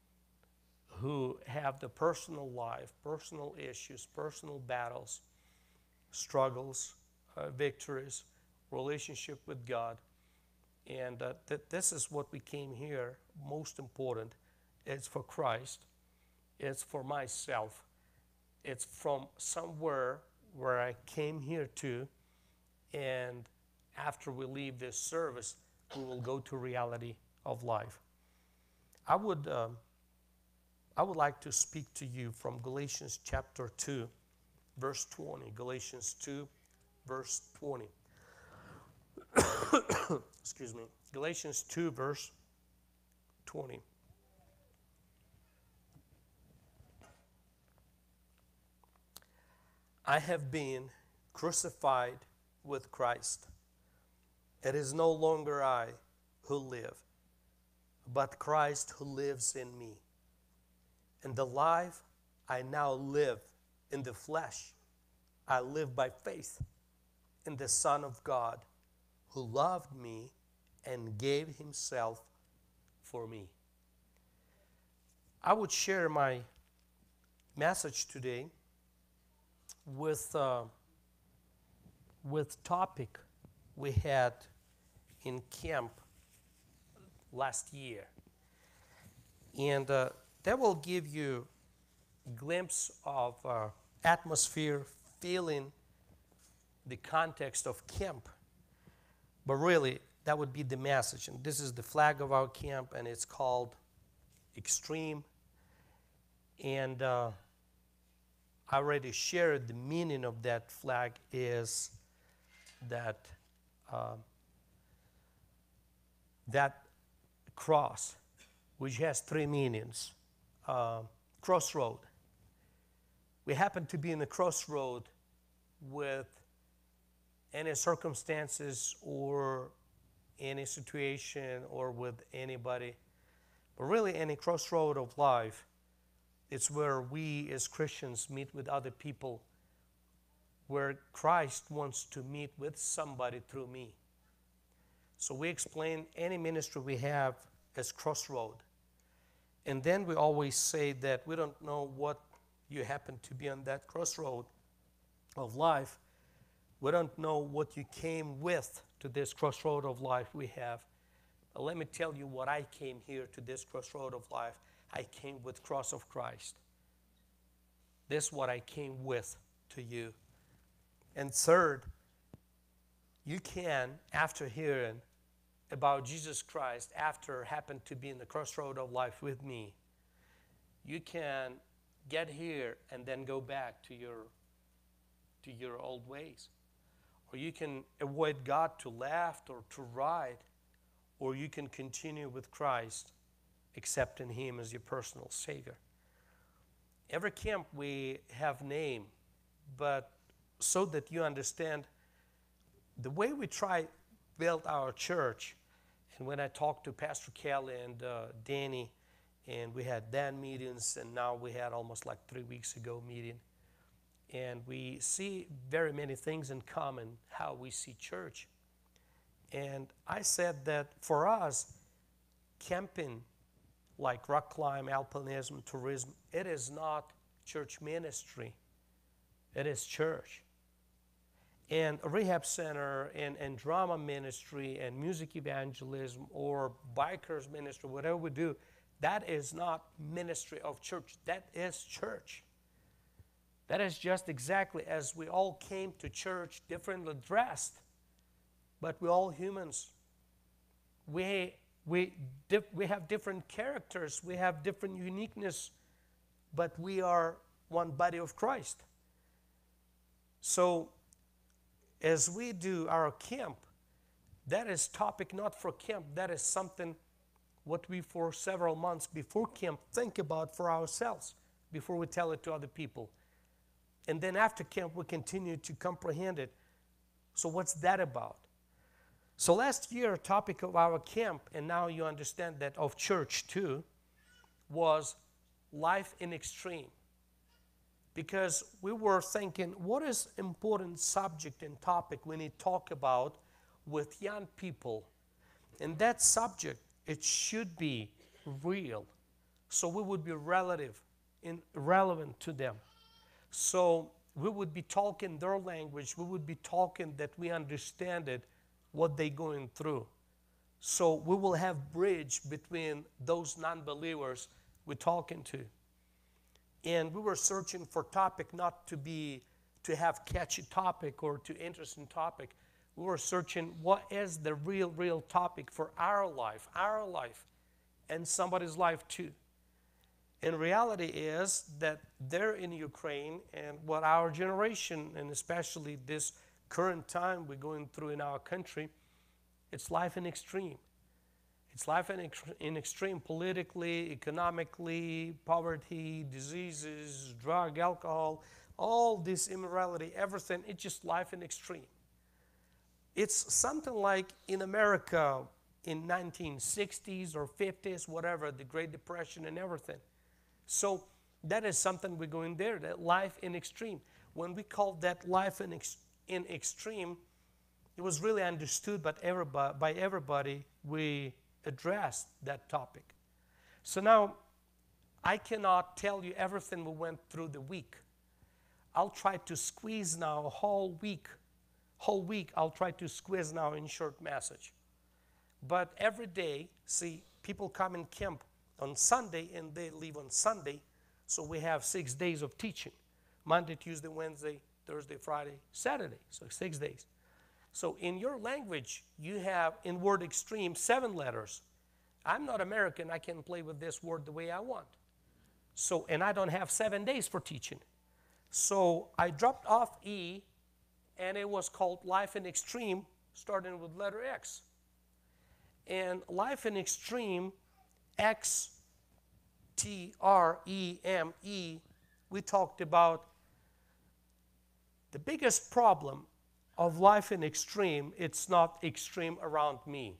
who have the personal life, personal issues, personal battles, struggles, uh, victories, relationship with God. And uh, th this is what we came here, most important. It's for Christ. It's for myself. It's from somewhere where I came here to. And after we leave this service, we will go to reality of life. I would... Um, I would like to speak to you from Galatians chapter two, verse twenty. Galatians two, verse twenty. excuse me, Galatians two, verse twenty. I have been crucified with Christ. It is no longer I who live, but Christ who lives in me. And the life I now live in the flesh, I live by faith in the Son of God, who loved me and gave himself for me. I would share my message today with uh, with topic we had in camp last year, and uh, that will give you a glimpse of uh, atmosphere, feeling, the context of camp. But really, that would be the message. And this is the flag of our camp, and it's called Extreme. And uh, I already shared the meaning of that flag is that uh, that cross, which has three meanings. Uh, crossroad. We happen to be in a crossroad with any circumstances or any situation or with anybody, but really any crossroad of life. It's where we as Christians meet with other people, where Christ wants to meet with somebody through me. So we explain any ministry we have as crossroad. And then we always say that we don't know what you happen to be on that crossroad of life. We don't know what you came with to this crossroad of life we have. But let me tell you what I came here to this crossroad of life. I came with cross of Christ. This is what I came with to you. And third, you can, after hearing about Jesus Christ, after happen to be in the crossroad of life with me, you can get here and then go back to your to your old ways. Or you can avoid God to left or to right, or you can continue with Christ, accepting him as your personal Savior. Every camp we have name, but so that you understand the way we try build our church. And when I talked to Pastor Kelly and uh, Danny, and we had Dan meetings, and now we had almost like three weeks ago meeting, and we see very many things in common, how we see church. And I said that for us, camping, like rock climb, alpinism, tourism, it is not church ministry. It is church. And a rehab center and, and drama ministry and music evangelism or bikers ministry, whatever we do, that is not ministry of church. That is church. That is just exactly as we all came to church differently dressed, but we're all humans. We, we, dif- we have different characters. We have different uniqueness, but we are one body of Christ. So as we do our camp, that is topic not for camp. That is something what we for several months before camp think about for ourselves before we tell it to other people. And then after camp, we continue to comprehend it. So what's that about? So last year, topic of our camp, and now you understand that of church too, was life in extreme. Because we were thinking, what is important subject and topic we need to talk about with young people? And that subject, it should be real. So we would be relative, in, relevant to them. So we would be talking their language. We would be talking that we understand it, what they're going through. So we will have bridge between those non-believers we're talking to. And we were searching for topic not to be, to have catchy topic or to interesting topic. We were searching what is the real, real topic for our life, our life, and somebody's life too. And reality is that they're in Ukraine, and what our generation, and especially this current time we're going through in our country, It's life in extreme. It's life in, ex- in extreme politically, economically, poverty, diseases, drug, alcohol, all this immorality, everything. It's just life in extreme. It's something like in America in nineteen sixties or fifties, whatever, the Great Depression and everything. So that is something we're going there, that life in extreme. When we call that life in, ex- in extreme, it was really understood by everybody, by everybody. We addressed that topic. So now, I cannot tell you everything we went through the week. I'll try to squeeze now a whole week, whole week I'll try to squeeze now in short message. But every day, see, people come in camp on Sunday and they leave on Sunday, so we have six days of teaching. Monday, Tuesday, Wednesday, Thursday, Friday, Saturday, so six days. So in your language, you have in word extreme seven letters. I'm not American, I can play with this word the way I want. So, and I don't have seven days for teaching. So I dropped off E, and it was called Life in Extreme, starting with letter X. And Life in Extreme, X T R E M E, we talked about the biggest problem of life in extreme. It's not extreme around me.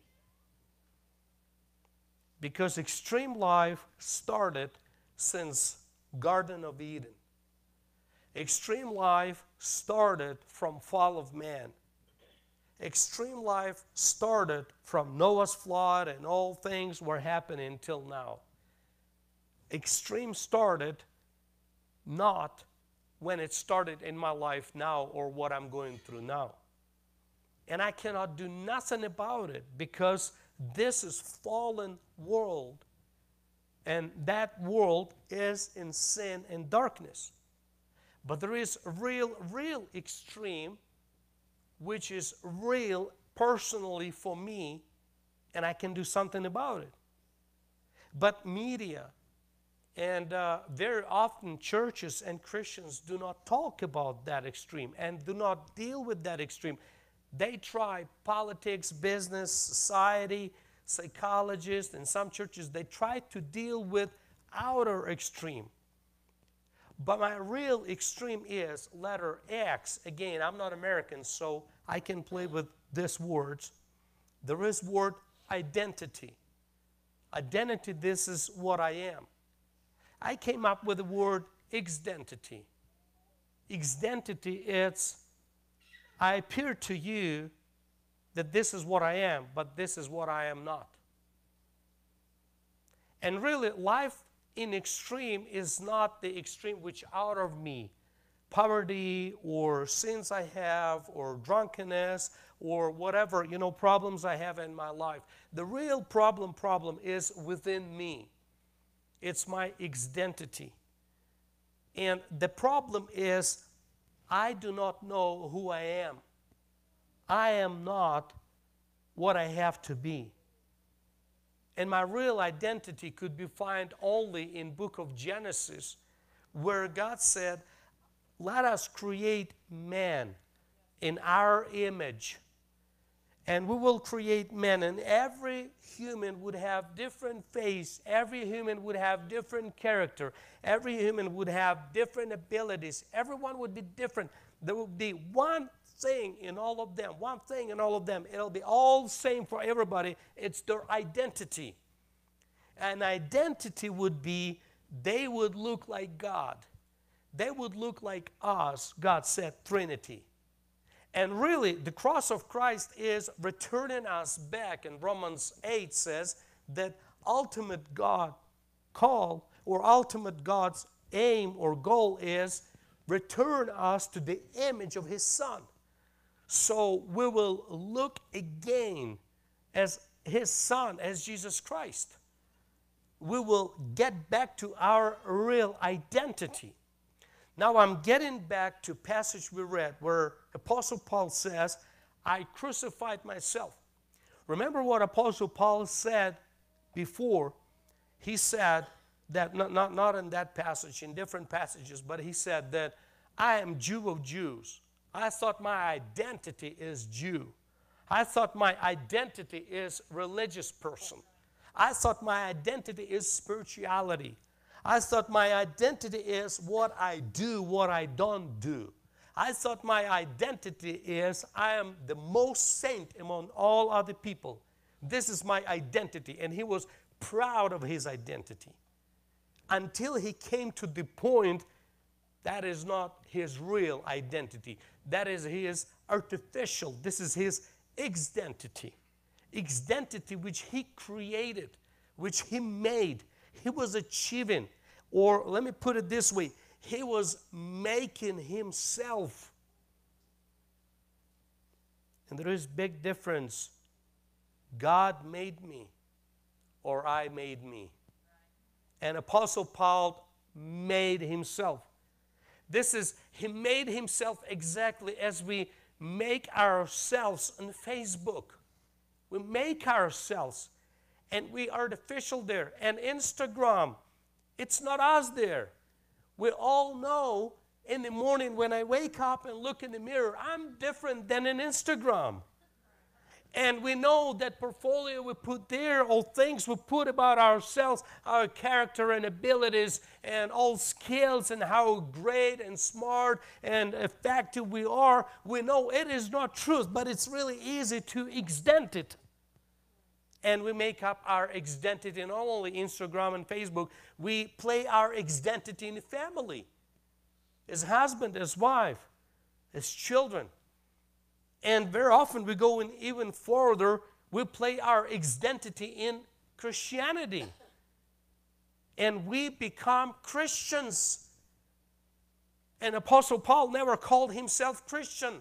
Because extreme life started since Garden of Eden. Extreme life started from fall of man. Extreme life started from Noah's flood, and all things were happening till now. Extreme started not when it started in my life now or what I'm going through now. And I cannot do nothing about it because this is fallen world, and that world is in sin and darkness. But there is a real, real extreme, which is real personally for me, and I can do something about it. But media and uh, very often churches and Christians do not talk about that extreme and do not deal with that extreme. They try politics, business, society, psychologists, and some churches, they try to deal with outer extreme. But my real extreme is letter X. Again, I'm not American, so I can play with these words. There is word identity. Identity, this is what I am. I came up with the word identity. Identity, it's I appear to you that this is what I am, but this is what I am not. And really, life in extreme is not the extreme which out of me, poverty or sins I have or drunkenness or whatever, you know, problems I have in my life. The real problem problem is within me. It's my identity. And the problem is I do not know who I am. I am not what I have to be. And my real identity could be found only in book of Genesis, where God said, let us create man in our image. And we will create men, and every human would have different face. Every human would have different character. Every human would have different abilities. Everyone would be different. There would be one thing in all of them, one thing in all of them. It'll be all the same for everybody. It's their identity. And identity would be they would look like God. They would look like us, God said, Trinity. And really, the cross of Christ is returning us back. And Romans eight says that ultimate God call or ultimate God's aim or goal is return us to the image of His Son. So we will look again as His Son, as Jesus Christ. We will get back to our real identity. Now I'm getting back to passage we read where Apostle Paul says, I crucified myself. Remember what Apostle Paul said before? He said that, not, not, not in that passage, in different passages, but he said that I am Jew of Jews. I thought my identity is Jew. I thought my identity is religious person. I thought my identity is spirituality. I thought my identity is what I do, what I don't do. I thought my identity is I am the most saint among all other people. This is my identity. And he was proud of his identity. Until he came to the point that is not his real identity. That is his artificial. This is his identity. Identity which he created, which he made. He was achieving. Or let me put it this way. He was making himself. And there is big difference. God made me or I made me. And Apostle Paul made himself. This is, he made himself exactly as we make ourselves on Facebook. We make ourselves and we artificial there. And Instagram, it's not us there. We all know in the morning when I wake up and look in the mirror, I'm different than in Instagram. And we know that portfolio we put there, all things we put about ourselves, our character and abilities and all skills and how great and smart and effective we are, we know it is not truth, but it's really easy to extend it. And we make up our identity not only Instagram and Facebook, we play our identity in the family, as husband, as wife, as children. And very often we go in even further, we play our identity in Christianity. And we become Christians. And Apostle Paul never called himself Christian,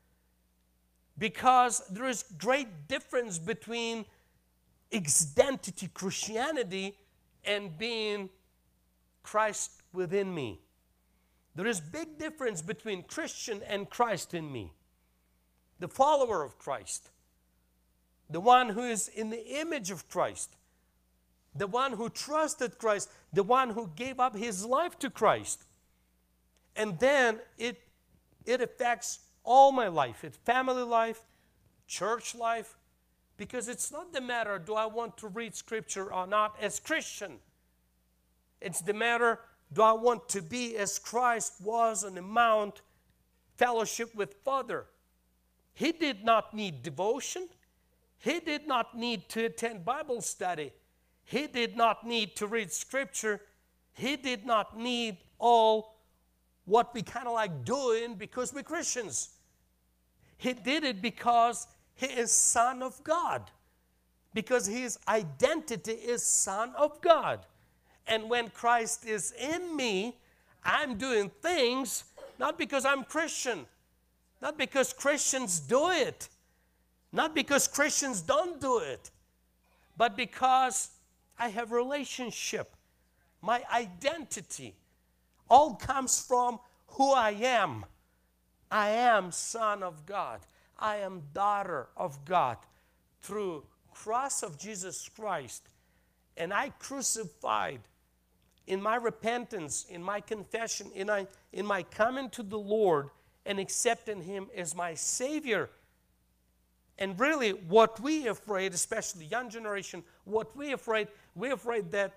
because there is great difference between identity Christianity and being Christ within me. There is big difference between Christian and Christ in me. The follower of Christ, the one who is in the image of Christ, the one who trusted Christ, the one who gave up his life to Christ. And then it, it affects all my life. It's family life, church life, because it's not the matter, do I want to read Scripture or not as Christian? It's the matter, do I want to be as Christ was on the Mount, fellowship with Father? He did not need devotion. He did not need to attend Bible study. He did not need to read Scripture. He did not need all what we kind of like doing because we're Christians. He did it because he is Son of God. Because his identity is Son of God. And when Christ is in me, I'm doing things not because I'm Christian. Not because Christians do it. Not because Christians don't do it. But because I have relationship. My identity all comes from who I am. I am son of God. I am daughter of God through cross of Jesus Christ. And I crucified in my repentance, in my confession, in my, in my coming to the Lord and accepting him as my Savior. And really what we afraid, especially the young generation, what we afraid, we're afraid that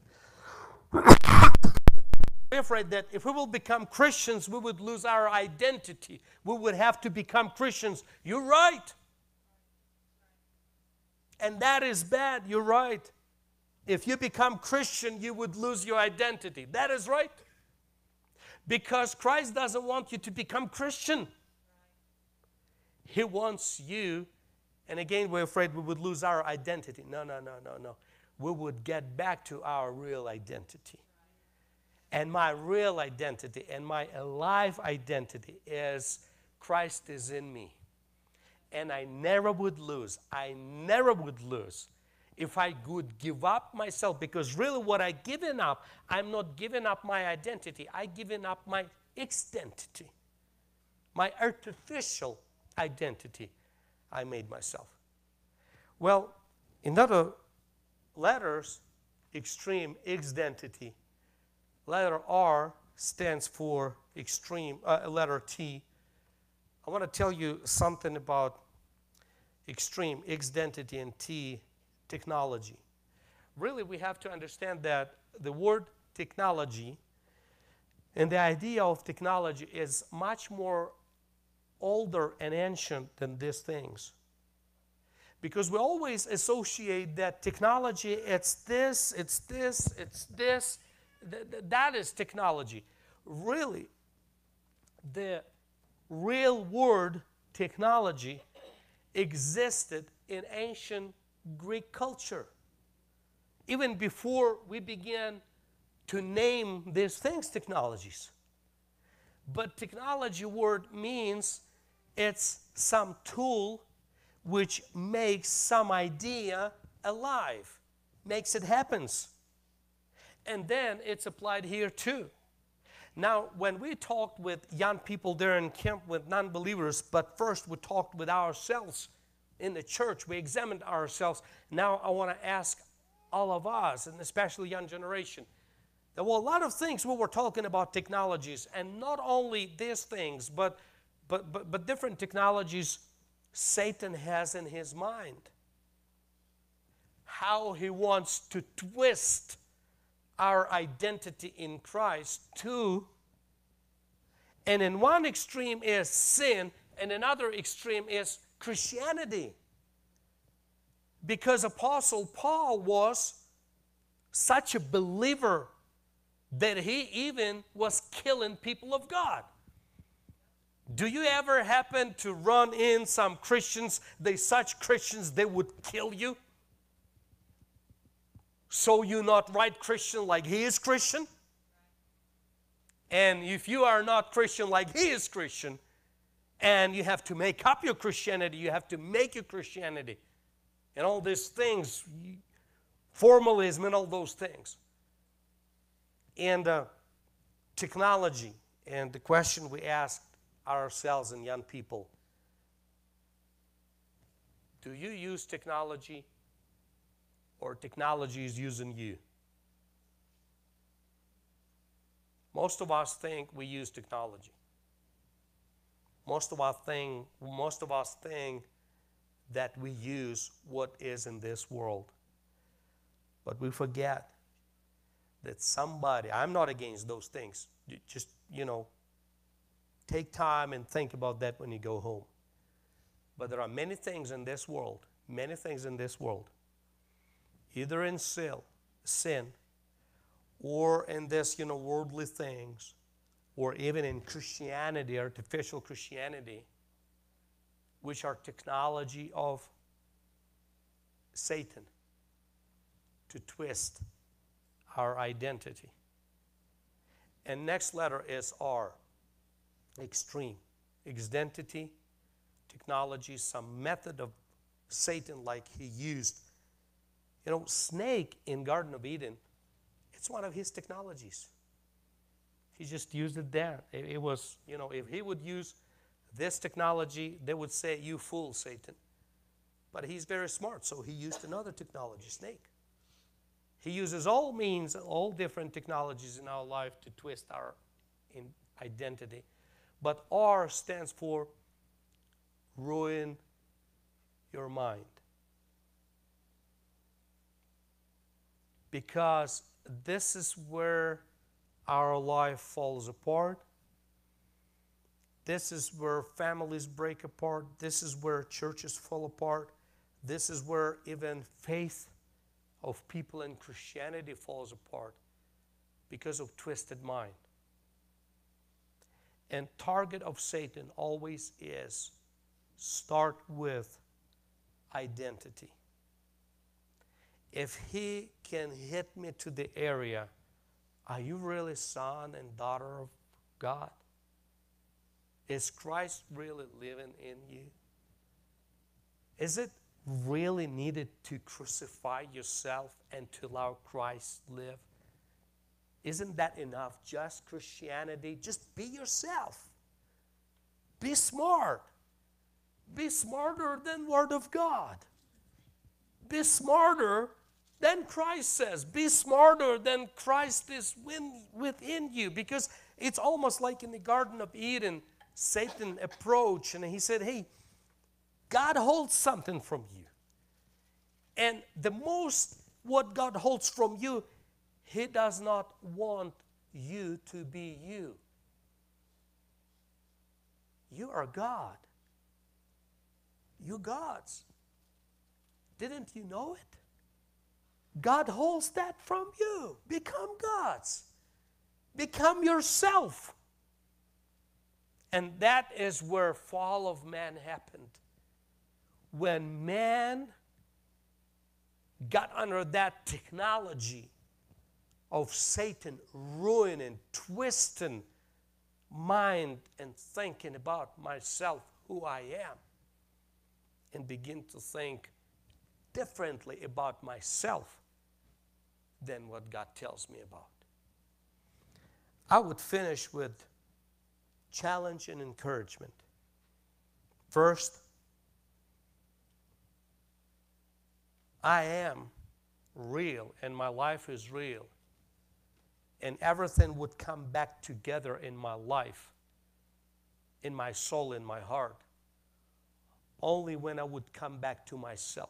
we're afraid that if we will become Christians, we would lose our identity. We would have to become Christians. You're right. And that is bad. You're right. If you become Christian, you would lose your identity. That is right. Because Christ doesn't want you to become Christian. He wants you, and again, we're afraid we would lose our identity. No, no, no, no, no. We would get back to our real identity. And my real identity and my alive identity is Christ is in me. And I never would lose. I never would lose if I would give up myself, because really what I given up, I'm not giving up my identity. I given up my identity, my artificial identity I made myself. Well, in other letters, extreme identity, letter R stands for extreme, uh, letter T. I want to tell you something about extreme, X identity, and T technology. Really, we have to understand that the word technology and the idea of technology is much more older and ancient than these things. Because we always associate that technology, it's this, it's this, it's this, th- th- that is technology. Really, the real word technology existed in ancient Greek culture. Even before we began to name these things technologies. But technology word means it's some tool which makes some idea alive, makes it happen. And then it's applied here too. Now, when we talked with young people there in camp with non-believers, but first we talked with ourselves in the church, we examined ourselves. Now I want to ask all of us, and especially young generation, there were a lot of things we were talking about technologies, and not only these things, but, but, but, but different technologies Satan has in his mind. How he wants to twist our identity in Christ too. And in one extreme is sin, and another extreme is Christianity. Because Apostle Paul was such a believer that he even was killing people of God. Do you ever happen to run in some Christians, they such Christians they would kill you? So you're not right Christian like he is Christian? And if you are not Christian like he is Christian, and you have to make up your Christianity, you have to make your Christianity, and all these things, formalism and all those things. And uh, technology, and the question we asked ourselves and young people, do you use technology or technology is using you? Most of us think we use technology. Most of us think, most of us think that we use what is in this world. But we forget that somebody, I'm not against those things. Just, you know, take time and think about that when you go home. But there are many things in this world, many things in this world, either in sin, sin or in this, you know, worldly things, or even in Christianity, artificial Christianity, which are technology of Satan to twist our identity. And next letter is R, extreme. Identity, technology, some method of Satan like he used. You know, snake in Garden of Eden, it's one of his technologies. He just used it there. It, it was, you know, if he would use this technology, they would say, you fool, Satan. But he's very smart, so he used another technology, snake. He uses all means, all different technologies in our life to twist our in identity. But R stands for ruin your mind. Because this is where our life falls apart. This is where families break apart. This is where churches fall apart. This is where even faith of people in Christianity falls apart because of twisted mind. And target of Satan always is start with identity. If he can hit me to the area, are you really son and daughter of God? Is Christ really living in you? Is it really needed to crucify yourself and to allow Christ live? Isn't that enough? Just Christianity. Just be yourself. Be smart. Be smarter than Word of God. Be smarter than Christ says. Be smarter than Christ is within you. Because it's almost like in the Garden of Eden, Satan approached and he said, hey, God holds something from you. And the most what God holds from you, He does not want you to be you. You are God. You're God's. Didn't you know it? God holds that from you. Become God's. Become yourself. And that is where fall of man happened. When man got under that technology of Satan ruining, twisting mind and thinking about myself, who I am, and begin to think differently about myself than what God tells me about. I would finish with challenge and encouragement. First, I am real and my life is real. And everything would come back together in my life, in my soul, in my heart, only when I would come back to myself.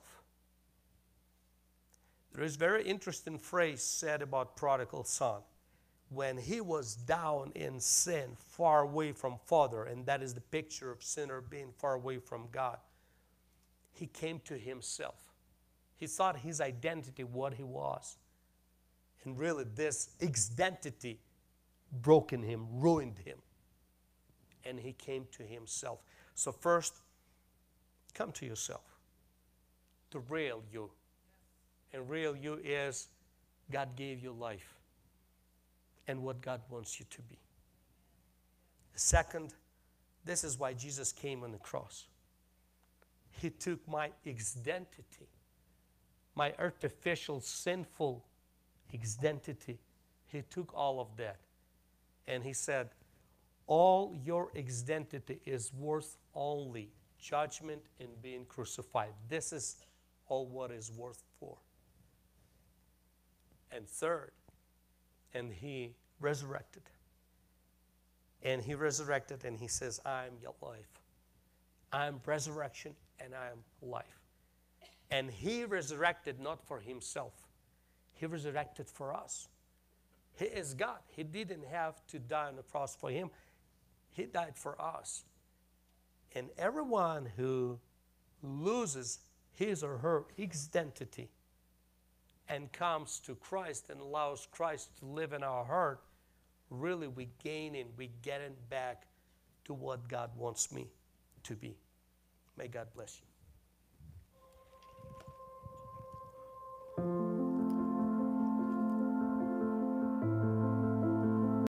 There is a very interesting phrase said about prodigal son. When he was down in sin, far away from Father, and that is the picture of sinner being far away from God, he came to himself. He thought his identity, what he was. And really this identity broken him, ruined him. And he came to himself. So first, come to yourself. The real you. And real you is God gave you life and what God wants you to be. Second, this is why Jesus came on the cross. He took my identity, my artificial, sinful identity. He took all of that. And he said, all your identity is worth only judgment and being crucified. This is all what is worth for. And third, and he resurrected. And he resurrected and he says, I am your life. I am resurrection and I am life. And he resurrected not for himself. He resurrected for us. He is God. He didn't have to die on the cross for him. He died for us. And everyone who loses his or her identity and comes to Christ and allows Christ to live in our heart, really we gain and we get it back to what God wants me to be. May God bless you.